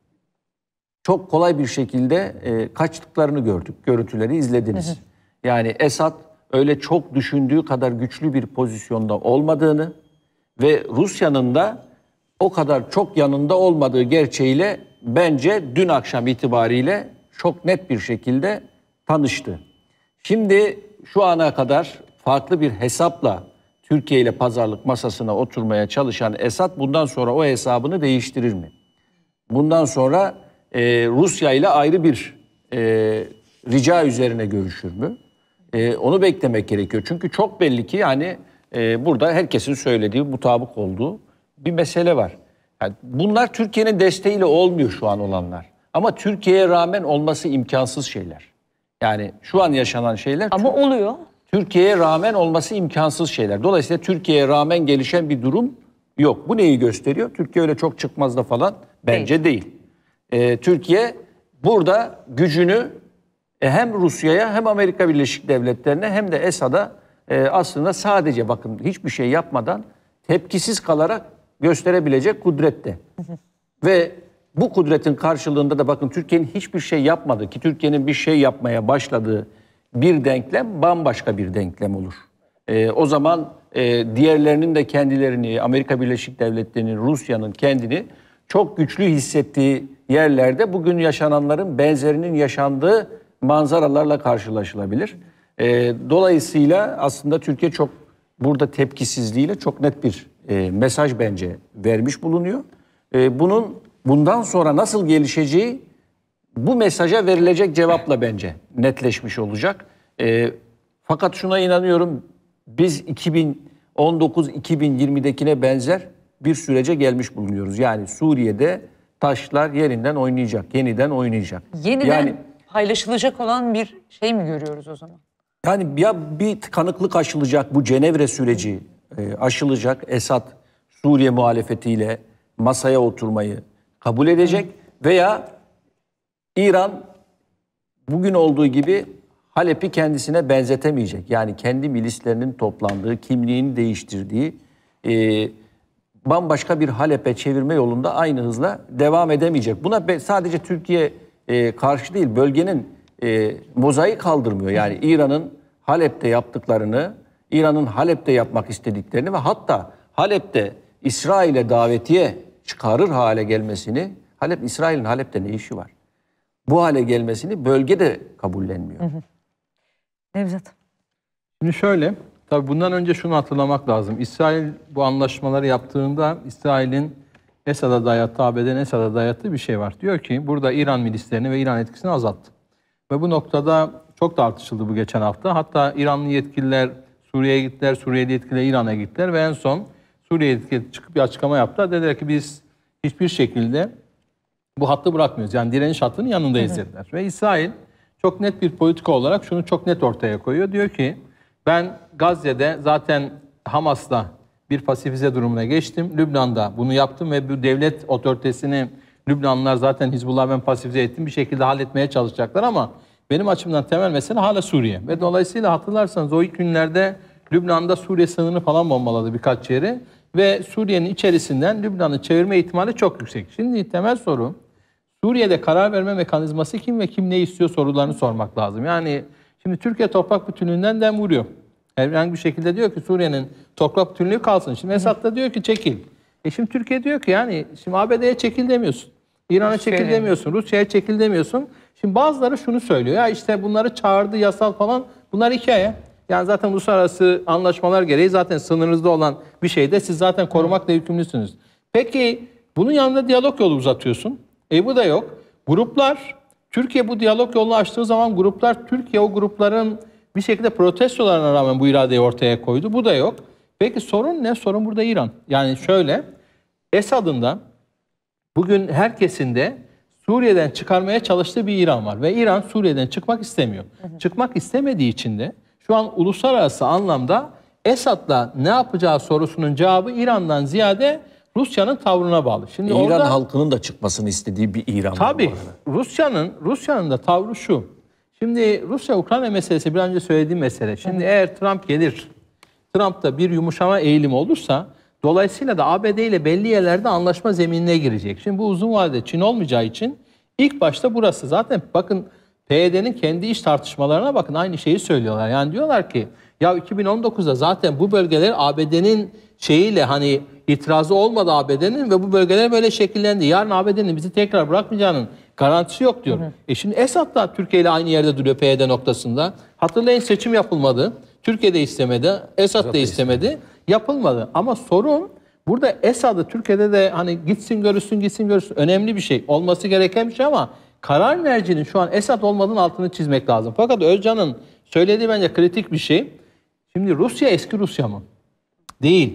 çok kolay bir şekilde e, kaçtıklarını gördük. Görüntüleri izlediniz. Hı hı. Yani Esad öyle çok düşündüğü kadar güçlü bir pozisyonda olmadığını ve Rusya'nın da o kadar çok yanında olmadığı gerçeğiyle bence dün akşam itibariyle çok net bir şekilde tanıştı. Şimdi şu ana kadar farklı bir hesapla Türkiye ile pazarlık masasına oturmaya çalışan Esad bundan sonra o hesabını değiştirir mi? Bundan sonra e, Rusya ile ayrı bir e, rica üzerine görüşür mü? E, onu beklemek gerekiyor. Çünkü çok belli ki yani e, burada herkesin söylediği, mutabık olduğu bir mesele var. Yani bunlar Türkiye'nin desteğiyle olmuyor şu an olanlar. Ama Türkiye'ye rağmen olması imkansız şeyler. Yani şu an yaşanan şeyler Ama oluyor. Türkiye'ye rağmen olması imkansız şeyler. Dolayısıyla Türkiye'ye rağmen gelişen bir durum yok. Bu neyi gösteriyor? Türkiye öyle çok çıkmaz da falan bence değil. değil. Ee, Türkiye burada gücünü e, hem Rusya'ya hem Amerika Birleşik Devletleri'ne hem de Esad'a e, aslında sadece bakın hiçbir şey yapmadan tepkisiz kalarak gösterebilecek kudrette. Ve bu kudretin karşılığında da bakın Türkiye'nin hiçbir şey yapmadığı ki Türkiye'nin bir şey yapmaya başladığı bir denklem bambaşka bir denklem olur. Ee, o zaman e, diğerlerinin de kendilerini, Amerika Birleşik Devletleri'nin, Rusya'nın kendini çok güçlü hissettiği yerlerde bugün yaşananların benzerinin yaşandığı manzaralarla karşılaşılabilir. Ee, dolayısıyla aslında Türkiye çok burada tepkisizliğiyle çok net bir e, mesaj bence vermiş bulunuyor. E, bunun bundan sonra nasıl gelişeceği bu mesaja verilecek cevapla bence netleşmiş olacak. E, fakat şuna inanıyorum, biz iki bin on dokuz iki bin yirmidekine benzer bir sürece gelmiş bulunuyoruz. Yani Suriye'de taşlar yerinden oynayacak, yeniden oynayacak. Yeniden yani, paylaşılacak olan bir şey mi görüyoruz o zaman? Yani ya bir tıkanıklık aşılacak, bu Cenevre süreci e, aşılacak, Esad Suriye muhalefetiyle masaya oturmayı kabul edecek Hı. veya İran bugün olduğu gibi Halep'i kendisine benzetemeyecek. Yani kendi milislerinin toplandığı, kimliğini değiştirdiği e, bambaşka bir Halep'e çevirme yolunda aynı hızla devam edemeyecek. Buna sadece Türkiye e, karşı değil, bölgenin e, mozaiği kaldırmıyor. Yani İran'ın Halep'te yaptıklarını, İran'ın Halep'te yapmak istediklerini ve hatta Halep'te İsrail'e davetiye çıkarır hale gelmesini, Halep, İsrail'in Halep'te ne işi var? Bu hale gelmesini bölgede kabullenmiyor. Hı hı. Nevzat. Şimdi şöyle, tabii bundan önce şunu hatırlamak lazım. İsrail bu anlaşmaları yaptığında İsrail'in Esad'a dayattığı, A B D'nin Esad'a dayattığı bir şey var. Diyor ki burada İran milislerini ve İran etkisini azalttı. Ve bu noktada çok tartışıldı bu geçen hafta. Hatta İranlı yetkililer Suriye'ye gittiler, Suriyeli yetkililer İran'a gittiler ve en son Suriye yetkilileri çıkıp bir açıklama yaptılar. Dediler ki biz hiçbir şekilde bu hattı bırakmıyoruz. Yani direniş hattının yanındayız dediler. Ve İsrail çok net bir politika olarak şunu çok net ortaya koyuyor. Diyor ki ben Gazze'de zaten Hamas'la bir pasifize durumuna geçtim. Lübnan'da bunu yaptım ve bu devlet otoritesini Lübnanlılar zaten Hizbullah'ı ben pasifize ettim. Bir şekilde halletmeye çalışacaklar ama benim açımdan temel mesele hala Suriye. Ve dolayısıyla hatırlarsanız o ilk günlerde Lübnan'da Suriye sınırını falan bombaladı birkaç yeri. Ve Suriye'nin içerisinden Lübnan'ı çevirme ihtimali çok yüksek. Şimdi temel soru Suriye'de karar verme mekanizması kim ve kim ne istiyor sorularını sormak lazım. Yani şimdi Türkiye toprak bütünlüğünden dem vuruyor. Herhangi bir şekilde diyor ki Suriye'nin toprak bütünlüğü kalsın. Şimdi Esad da diyor ki çekil. E şimdi Türkiye diyor ki yani şimdi A B D'ye çekil demiyorsun. İran'a çekil demiyorsun. Rusya'ya çekil demiyorsun. Şimdi bazıları şunu söylüyor. Ya işte bunları çağırdı yasal falan. Bunlar hikaye. Yani zaten uluslararası anlaşmalar gereği zaten sınırınızda olan bir şeyde siz zaten korumakla yükümlüsünüz. Peki bunun yanında diyalog yolu uzatıyorsun. E bu da yok. Gruplar, Türkiye bu diyalog yolunu açtığı zaman gruplar, Türkiye o grupların bir şekilde protestolarına rağmen bu iradeyi ortaya koydu. Bu da yok. Peki sorun ne? Sorun burada İran. Yani şöyle, Esad'ın da bugün herkesin de Suriye'den çıkarmaya çalıştığı bir İran var. Ve İran Suriye'den çıkmak istemiyor. Hı hı. Çıkmak istemediği için de şu an uluslararası anlamda Esad'la ne yapacağı sorusunun cevabı İran'dan ziyade Rusya'nın tavrına bağlı. Şimdi İran orada, halkının da çıkmasını istediği bir İran. Tabii. Rusya'nın Rusya'nın da tavrı şu. Şimdi Rusya-Ukrayna meselesi bir önce söylediğim mesele. Şimdi Hı. eğer Trump gelir, Trump'ta bir yumuşama eğilimi olursa dolayısıyla da A B D ile belli yerlerde anlaşma zeminine girecek. Şimdi bu uzun vadede Çin olmayacağı için ilk başta burası. Zaten bakın P Y D'nin kendi iç tartışmalarına bakın aynı şeyi söylüyorlar. Yani diyorlar ki ya iki bin on dokuzda zaten bu bölgeler A B D'nin şeyiyle hani itirazı olmadı A B D'nin ve bu bölgeler böyle şekillendi. Yarın A B D'nin bizi tekrar bırakmayacağının Garantisi yok diyor. Hı hı. E şimdi Esad da Türkiye ile aynı yerde duruyor P Y D noktasında. Hatırlayın, seçim yapılmadı. Türkiye de istemedi. Esad da istemedi. Yapılmadı. Ama sorun burada Esad'ı Türkiye'de de hani gitsin görürsün gitsin görürsün önemli bir şey. Olması gereken bir şey ama karar mercinin şu an Esad olmadığının altını çizmek lazım. Fakat Özcan'ın söylediği bence kritik bir şey. Şimdi Rusya eski Rusya mı? Değil.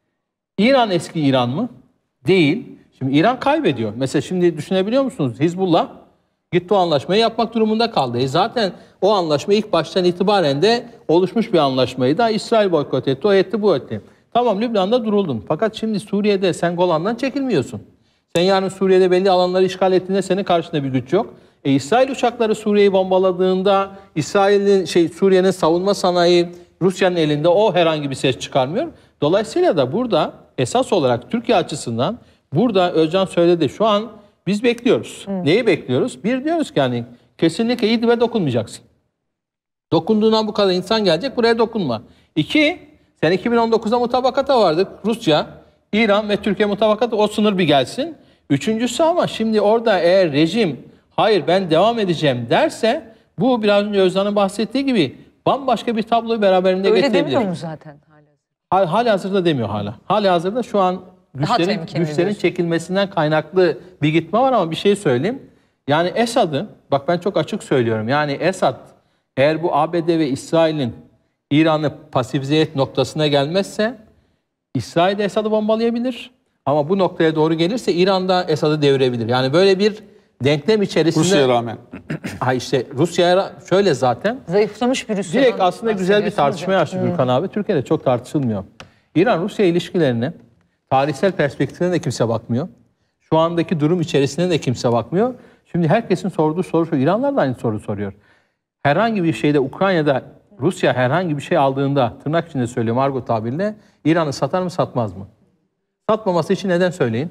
İran eski İran mı? Değil. Şimdi İran kaybediyor. Mesela şimdi düşünebiliyor musunuz? Hizbullah gitti o anlaşmayı yapmak durumunda kaldı. E zaten o anlaşma ilk baştan itibaren de oluşmuş bir anlaşmaydı. İsrail boykot etti, o etti, bu etti. Tamam, Lübnan'da duruldun. Fakat şimdi Suriye'de sen Golan'dan çekilmiyorsun. Sen yarın Suriye'de belli alanları işgal ettiğinde senin karşında bir güç yok. E İsrail uçakları Suriye'yi bombaladığında İsrail'in şey Suriye'nin savunma sanayi Rusya'nın elinde, o herhangi bir ses çıkarmıyor. Dolayısıyla da burada esas olarak Türkiye açısından burada Özcan söyledi, şu an biz bekliyoruz. Hı. Neyi bekliyoruz? Bir, diyoruz ki yani kesinlikle İdlib'e dokunmayacaksın. Dokunduğundan bu kadar insan gelecek, buraya dokunma. İki, sen iki bin on dokuzda mutabakata vardık. Rusya, İran ve Türkiye mutabakatı, o sınır bir gelsin. Üçüncüsü, ama şimdi orada eğer rejim hayır ben devam edeceğim derse, bu biraz önce Özcan'ın bahsettiği gibi bambaşka bir tabloyu beraberinde öyle getirebilir. Öyle demiyor mu zaten? Hal, hali hazırda demiyor hala. Hali hazırda şu an güçlerin, güçlerin çekilmesinden kaynaklı bir gitme var, ama bir şey söyleyeyim. Yani Esad'ı, bak ben çok açık söylüyorum. Yani Esad eğer bu A B D ve İsrail'in İran'ı pasifize et noktasına gelmezse İsrail de Esad'ı bombalayabilir. Ama bu noktaya doğru gelirse İran da Esad'ı devirebilir. Yani böyle bir denklem içerisinde... Rusya'ya rağmen. Ha işte Rusya'ya şöyle zaten... Zayıflamış bir Rusya. Direkt aslında güzel bir tartışmaya açtı Gürkan abi. Türkiye'de çok tartışılmıyor. İran-Rusya ilişkilerine tarihsel perspektifine de kimse bakmıyor. Şu andaki durum içerisinde de kimse bakmıyor. Şimdi herkesin sorduğu soru şu. İranlar da aynı soru soruyor. Herhangi bir şeyde Ukrayna'da Rusya herhangi bir şey aldığında, tırnak içinde söylüyorum argo tabirle, İran'ı satar mı satmaz mı? Satmaması için neden söyleyin?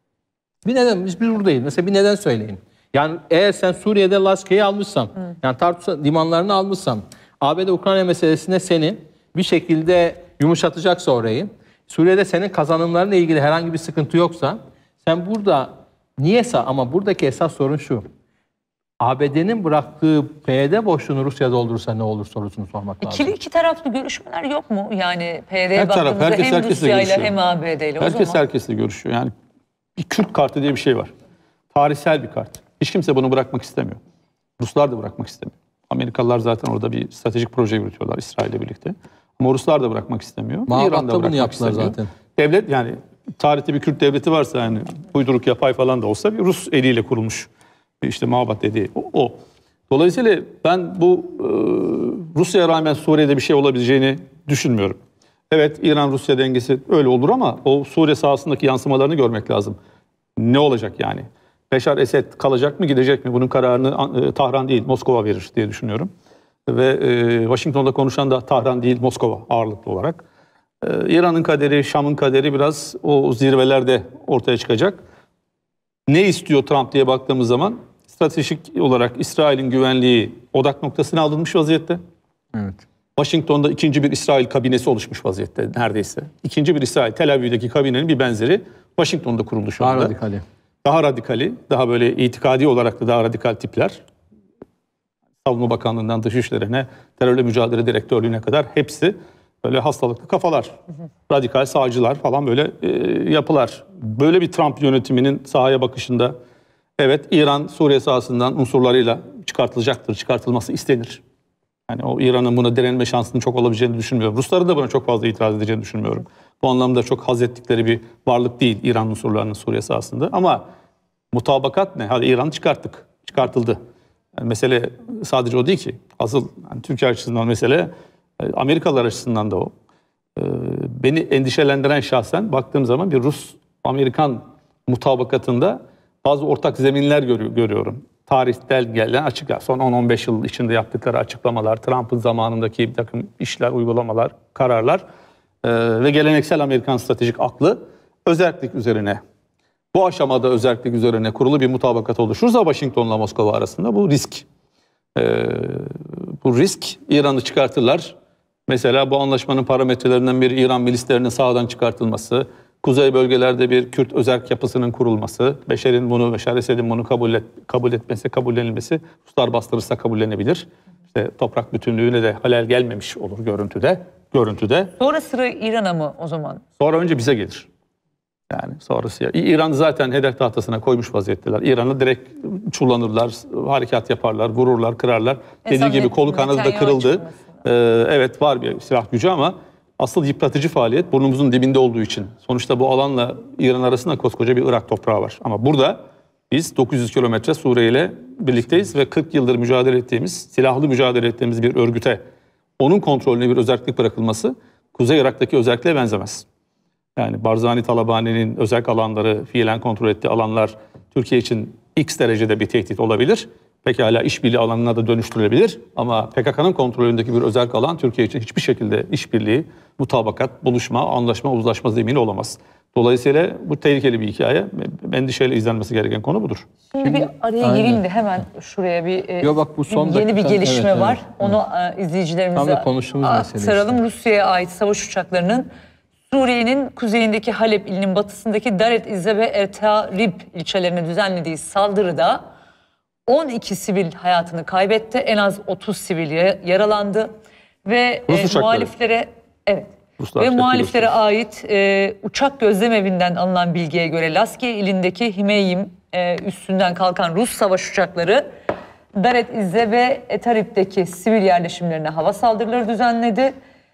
Bir neden, biz, biz buradayız. Mesela bir neden söyleyin. Yani eğer sen Suriye'de Laskiye'yi almışsan, Hı. yani Tartus limanlarını almışsan, A B D Ukrayna meselesinde seni bir şekilde yumuşatacaksa orayı, Suriye'de senin kazanımlarına ilgili herhangi bir sıkıntı yoksa, sen burada niyeyse, ama buradaki esas sorun şu: A B D'nin bıraktığı P Y D boşluğunu Rusya doldurursa ne olur sorusunu sormak lazım. İkili iki taraflı görüşmeler yok mu? Yani P Y D'ye Her taraf, baktığımızda herkes, hem herkesle Rusya ile görüşüyor. hem A B D ile. Herkes zaman... herkesle görüşüyor. Yani bir Kürt kartı diye bir şey var. Tarihsel bir kart. Hiç kimse bunu bırakmak istemiyor. Ruslar da bırakmak istemiyor. Amerikalılar zaten orada bir stratejik proje yürütüyorlar İsrail'le birlikte. Ama Ruslar da bırakmak istemiyor. İran da bırakmak istemiyor. Zaten. Devlet, yani tarihte bir Kürt devleti varsa, yani uyduruk yapay falan da olsa, bir Rus eliyle kurulmuş işte Mabat dediği o. o. Dolayısıyla ben bu e, Rusya'ya rağmen Suriye'de bir şey olabileceğini düşünmüyorum. Evet, İran-Rusya dengesi öyle olur, ama o Suriye sahasındaki yansımalarını görmek lazım. Ne olacak yani? Beşar Esed kalacak mı, gidecek mi? Bunun kararını e, Tahran değil, Moskova verir diye düşünüyorum. Ve e, Washington'da konuşan da Tahran değil, Moskova ağırlıklı olarak. E, İran'ın kaderi, Şam'ın kaderi biraz o zirvelerde ortaya çıkacak. Ne istiyor Trump diye baktığımız zaman, stratejik olarak İsrail'in güvenliği odak noktasına alınmış vaziyette. Evet. Washington'da ikinci bir İsrail kabinesi oluşmuş vaziyette neredeyse. İkinci bir İsrail, Tel Aviv'deki kabinenin bir benzeri Washington'da kuruldu şu anda. Daha radikali. Daha radikali, daha böyle itikadi olarak da daha radikal tipler. Savunma Bakanlığı'ndan Dışişleri'ne, terörle mücadele direktörlüğüne kadar hepsi böyle hastalıklı kafalar. Radikal sağcılar falan, böyle e, yapılar. Böyle bir Trump yönetiminin sahaya bakışında, evet, İran Suriye sahasından unsurlarıyla çıkartılacaktır, çıkartılması istenir. Yani o İran'ın buna direnme şansının çok olabileceğini düşünmüyorum. Rusların da buna çok fazla itiraz edeceğini düşünmüyorum. Bu anlamda çok haz ettikleri bir varlık değil İran unsurlarının Suriye sahasında. Ama mutabakat ne? Hadi İran'ı çıkarttık, çıkartıldı. Yani mesele sadece o değil ki. Asıl yani Türkiye açısından mesele, Amerikalılar açısından da o. Ee, beni endişelendiren şahsen baktığım zaman bir Rus-Amerikan mutabakatında bazı ortak zeminler görüyorum. Tarihten gelen açıklar, son on on beş yıl içinde yaptıkları açıklamalar, Trump'ın zamanındaki bir takım işler, uygulamalar, kararlar e, ve geleneksel Amerikan stratejik aklı özellik üzerine, bu aşamada özellik üzerine kurulu bir mutabakat oluşursa Washington'la Moskova arasında bu risk. E, bu risk, İran'ı çıkartırlar. Mesela bu anlaşmanın parametrelerinden biri İran milislerinin sağdan çıkartılması, kuzey bölgelerde bir Kürt özerk yapısının kurulması, Beşer'in bunu, Beşar Esed'in bunu kabul, et, kabul etmesi, kabullenilmesi, Ruslar bastırırsa kabullenebilir. İşte toprak bütünlüğüne de halel gelmemiş olur görüntüde. görüntüde. Sonra sıra İran'a mı o zaman? Sonra önce bize gelir. Yani sonrası ya. İran zaten hedef tahtasına koymuş vaziyetteler. İran'ı direkt çullanırlar, harekat yaparlar, vururlar, kırarlar. Dediği gibi kolu kanadı da kırıldı. Ee, evet var bir silah gücü ama asıl yıpratıcı faaliyet burnumuzun dibinde olduğu için. Sonuçta bu alanla İran arasında koskoca bir Irak toprağı var. Ama burada biz dokuz yüz kilometre Suriye ile birlikteyiz ve kırk yıldır mücadele ettiğimiz, silahlı mücadele ettiğimiz bir örgüte onun kontrolüne bir özellik bırakılması Kuzey Irak'taki özelliğe benzemez. Yani Barzani Talabani'nin özel alanları, fiilen kontrol ettiği alanlar Türkiye için X derecede bir tehdit olabilir. Pekala işbirliği alanına da dönüştürülebilir. Ama P K K'nın kontrolündeki bir özel alan Türkiye için hiçbir şekilde işbirliği, mutabakat, buluşma, anlaşma, uzlaşma zemini olamaz. Dolayısıyla bu tehlikeli bir hikaye. Endişeyle izlenmesi gereken konu budur. Şimdi, Şimdi bir araya aynen. gireyim de hemen şuraya bir e, Yo, bak bu son yeni dakika, bir gelişme evet, var. evet. Onu e, izleyicilerimize aktaralım. Rusya'ya ait savaş uçaklarının Suriye'nin kuzeyindeki Halep ilinin batısındaki Daret İzze ve Ertarib ilçelerine düzenlediği saldırıda on iki sivil hayatını kaybetti. En az otuz sivil yaralandı ve e, muhaliflere evet Ruslar ve muhaliflere ait e, uçak gözlemevinden alınan bilgiye göre Laskiye ilindeki Himeyim e, üstünden kalkan Rus savaş uçakları Daret İzze ve Ertarib'deki sivil yerleşimlerine hava saldırıları düzenledi.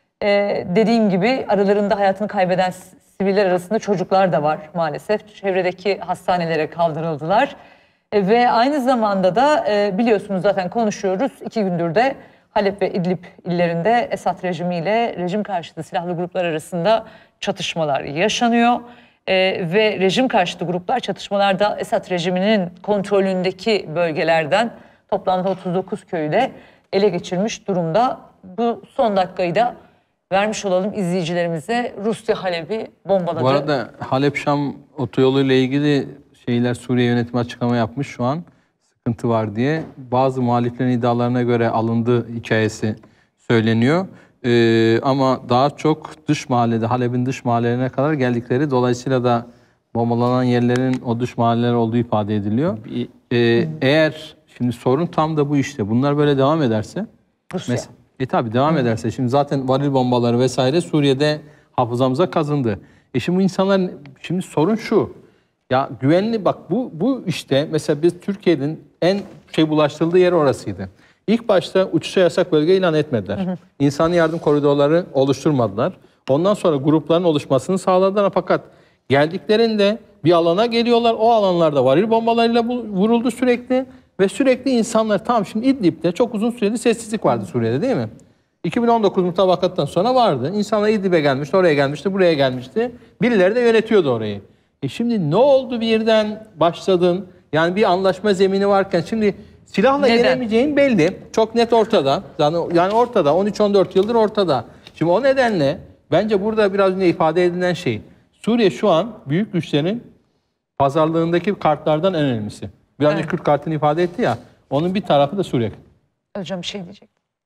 Ee, dediğim gibi aralarında hayatını kaybeden siviller arasında çocuklar da var maalesef. Çevredeki hastanelere kaldırıldılar. E, ve aynı zamanda da e, biliyorsunuz zaten konuşuyoruz. İki gündür de Halep ve İdlib illerinde Esad rejimiyle rejim karşıtı silahlı gruplar arasında çatışmalar yaşanıyor. E, ve rejim karşıtı gruplar çatışmalarda Esad rejiminin kontrolündeki bölgelerden toplamda otuz dokuz köyü de ele geçirmiş durumda. Bu son dakikayı da vermiş olalım izleyicilerimize. Rusya Halep'i bombaladı. Bu arada Halep-Şam otoyolu ile ilgili şeyler Suriye yönetimi açıklama yapmış şu an. Sıkıntı var diye. Bazı muhaliflerin iddialarına göre alındı hikayesi söyleniyor. Ee, ama daha çok dış mahallede, Halep'in dış mahallelerine kadar geldikleri, dolayısıyla da bombalanan yerlerin o dış mahalleler olduğu ifade ediliyor. Ee, eğer şimdi sorun tam da bu işte. Bunlar böyle devam ederse Rusya. Mes- E tabi devam Hı. ederse. Şimdi zaten varil bombaları vesaire Suriye'de hafızamıza kazındı. E şimdi bu insanlar, şimdi sorun şu. Ya güvenli bak bu bu işte mesela biz Türkiye'nin en şey bulaştırıldığı yer orasıydı. İlk başta uçuşa yasak bölge ilan etmediler. Hı hı. İnsani yardım koridorları oluşturmadılar. Ondan sonra grupların oluşmasını sağladılar fakat geldiklerinde bir alana geliyorlar. O alanlarda varil bombalarıyla vuruldu sürekli. Ve sürekli insanlar, tamam şimdi İdlib'de çok uzun süreli sessizlik vardı Suriye'de değil mi? iki bin on dokuz mutabakattan sonra vardı. İnsanlar İdlib'e gelmişti, oraya gelmişti, buraya gelmişti. Birileri de yönetiyordu orayı. E şimdi ne oldu birden başladın? Yani bir anlaşma zemini varken şimdi silahla Neden? yenemeyeceğin belli. Çok net ortada. Yani, yani ortada. on üç on dört yıldır ortada. Şimdi o nedenle bence burada biraz önce ifade edilen şey, Suriye şu an büyük güçlerin pazarlığındaki kartlardan en önemlisi. Bir önce evet. Kürt kartını ifade etti ya, onun bir tarafı da Suriye. Hocam bir şey diyecek.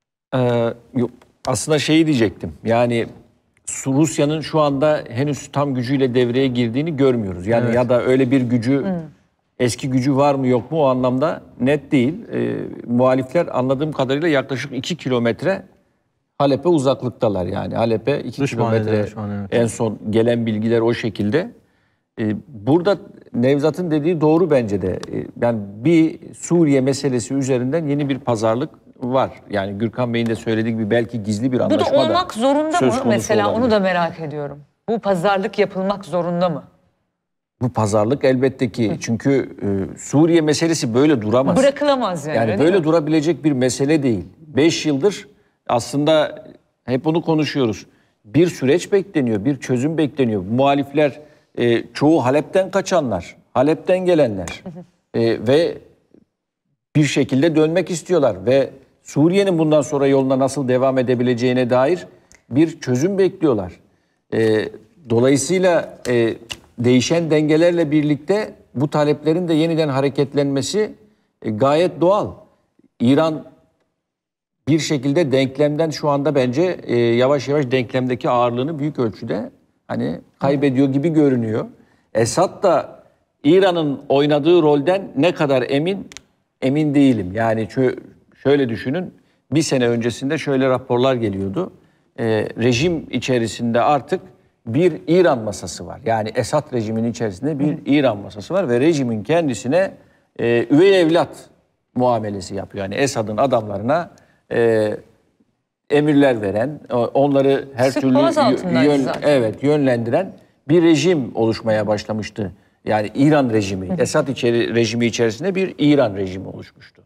Ee, yok, aslında şeyi diyecektim. Yani Rusya'nın şu anda henüz tam gücüyle devreye girdiğini görmüyoruz. Yani evet. ya da öyle bir gücü, hmm. eski gücü var mı yok mu o anlamda net değil. Ee, muhalifler anladığım kadarıyla yaklaşık iki kilometre Halep'e uzaklıktalar yani. Halep'e iki kilometre evet. En son gelen bilgiler o şekilde. Ee, burada Nevzat'ın dediği doğru bence de. Yani bir Suriye meselesi üzerinden yeni bir pazarlık var. Yani Gürkan Bey'in de söylediği gibi belki gizli bir anlaşma da Bu da olmak zorunda mı? Mesela olabilir. Onu da merak ediyorum. Bu pazarlık yapılmak zorunda mı? Bu pazarlık elbette ki. Hı. Çünkü e, Suriye meselesi böyle duramaz. Bırakılamaz yani. Yani böyle durabilecek bir mesele değil. Beş yıldır aslında hep onu konuşuyoruz. Bir süreç bekleniyor, bir çözüm bekleniyor. Muhalifler E, çoğu Halep'ten kaçanlar, Halep'ten gelenler e, ve bir şekilde dönmek istiyorlar ve Suriye'nin bundan sonra yoluna nasıl devam edebileceğine dair bir çözüm bekliyorlar. E, dolayısıyla e, değişen dengelerle birlikte bu taleplerin de yeniden hareketlenmesi e, gayet doğal. İran bir şekilde denklemden şu anda bence e, yavaş yavaş denklemdeki ağırlığını büyük ölçüde hani kaybediyor gibi görünüyor. Esad da İran'ın oynadığı rolden ne kadar emin emin değilim. Yani şöyle düşünün, bir sene öncesinde şöyle raporlar geliyordu. Ee, rejim içerisinde artık bir İran masası var. Yani Esad rejiminin içerisinde bir İran masası var ve rejimin kendisine e, üvey evlat muamelesi yapıyor. Yani Esad'ın adamlarına e, emirler veren, onları her Sık türlü boğaz altındaydı yön, zaten. evet yönlendiren bir rejim oluşmaya başlamıştı. Yani İran rejimi, Esad içeri, rejimi içerisinde bir İran rejimi oluşmuştu.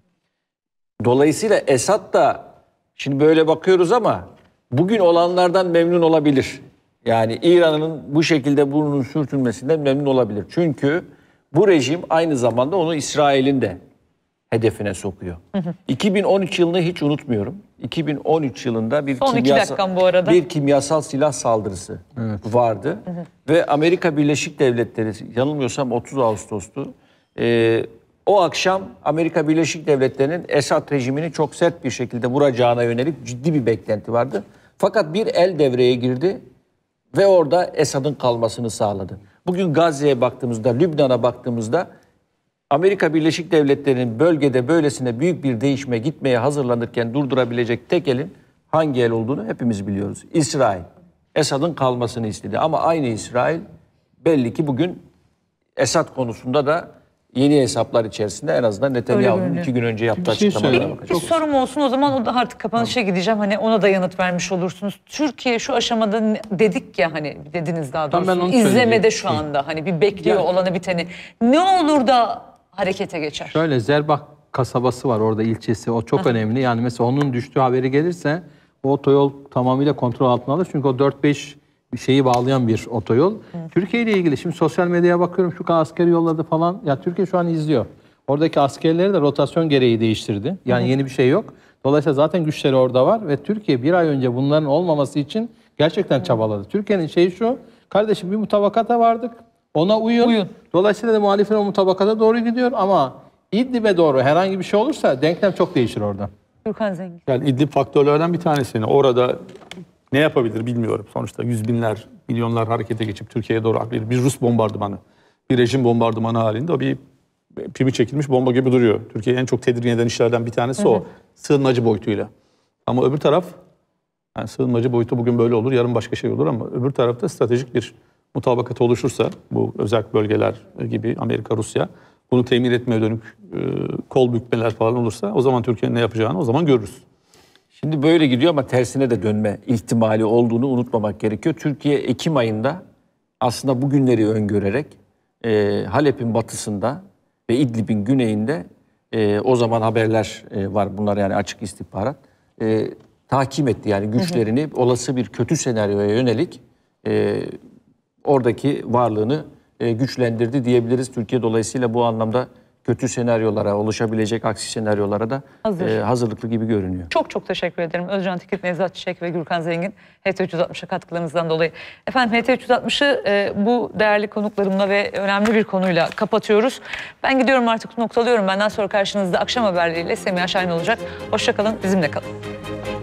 Dolayısıyla Esad da şimdi böyle bakıyoruz ama bugün olanlardan memnun olabilir. Yani İran'ın bu şekilde burnunun sürtülmesinden memnun olabilir. Çünkü bu rejim aynı zamanda onu İsrail'in de hedefine sokuyor. Hı hı. iki bin on üç yılını hiç unutmuyorum. iki bin on üç yılında bir Son iki kimyasal, dakikam bu arada. bir kimyasal silah saldırısı evet. vardı. Hı hı. Ve Amerika Birleşik Devletleri, yanılmıyorsam otuz Ağustos'tu. Ee, o akşam Amerika Birleşik Devletleri'nin Esad rejimini çok sert bir şekilde vuracağına yönelik ciddi bir beklenti vardı. Fakat bir el devreye girdi ve orada Esad'ın kalmasını sağladı. Bugün Gazze'ye baktığımızda, Lübnan'a baktığımızda Amerika Birleşik Devletleri'nin bölgede böylesine büyük bir değişime gitmeye hazırlanırken durdurabilecek tek elin hangi el olduğunu hepimiz biliyoruz. İsrail. Esad'ın kalmasını istedi ama aynı İsrail belli ki bugün Esad konusunda da yeni hesaplar içerisinde, en azından Netanyahu'nun iki gün önce yaptığı şey açıklamalara Bir bakacağız. sorum olsun o zaman, o da artık kapanışa gideceğim. Hani ona da yanıt vermiş olursunuz. Türkiye şu aşamada ne- dedik ya, hani dediniz daha Tamam, doğrusu. ben onu İzlemede söyleyeyim. şu anda hani bir bekliyor Yani- olanı biteni. Ne olur da harekete geçer? Şöyle, Zerbak kasabası var orada, ilçesi. O çok önemli. Yani mesela onun düştüğü haberi gelirse o otoyol tamamıyla kontrol altına alır. Çünkü o dört beş şeyi bağlayan bir otoyol. Türkiye ile ilgili şimdi sosyal medyaya bakıyorum, şu kadar askeri yolladı falan. Ya Türkiye şu an izliyor. Oradaki askerleri de rotasyon gereği değiştirdi. Yani yeni bir şey yok. Dolayısıyla zaten güçleri orada var ve Türkiye bir ay önce bunların olmaması için gerçekten çabaladı. Türkiye'nin şeyi şu: kardeşim bir mutabakata vardık. Ona uyun. Uyun. Dolayısıyla da muhalifin o mutabakata doğru gidiyor ama İdlib'e doğru herhangi bir şey olursa denklem çok değişir orada. Gürkan Zengin. Yani İdlib faktörlerden bir tanesini. Orada ne yapabilir bilmiyorum. Sonuçta yüz binler, milyonlar harekete geçip Türkiye'ye doğru akbilir. Bir Rus bombardımanı, bir rejim bombardımanı halinde o bir pimi çekilmiş bomba gibi duruyor. Türkiye'yi en çok tedirgin eden işlerden bir tanesi hı hı. o. Sığınmacı boyutuyla. Ama öbür taraf, yani sığınmacı boyutu bugün böyle olur, yarın başka şey olur ama öbür tarafta stratejik bir mutabakat oluşursa, bu özel bölgeler gibi Amerika, Rusya, bunu temin etmeye dönük e, kol bükmeler falan olursa o zaman Türkiye'nin ne yapacağını o zaman görürüz. Şimdi böyle gidiyor ama tersine de dönme ihtimali olduğunu unutmamak gerekiyor. Türkiye Ekim ayında aslında bu günleri öngörerek e, Halep'in batısında ve İdlib'in güneyinde e, o zaman haberler e, var, bunlar yani açık istihbarat, e, tahkim etti yani güçlerini, hı hı. olası bir kötü senaryoya yönelik e, oradaki varlığını e, güçlendirdi diyebiliriz. Türkiye dolayısıyla bu anlamda kötü senaryolara, oluşabilecek aksi senaryolara da Hazır. e, hazırlıklı gibi görünüyor. Çok çok teşekkür ederim. Özcan Tikit, Nevzat Çiçek ve Gürkan Zengin, H T üç yüz altmış'a katkılarınızdan dolayı. Efendim, H T üç yüz altmış'ı e, bu değerli konuklarımla ve önemli bir konuyla kapatıyoruz. Ben gidiyorum artık, noktalıyorum. Benden sonra karşınızda akşam haberleriyle Semiha Şahin olacak. Hoşça kalın, bizimle kalın.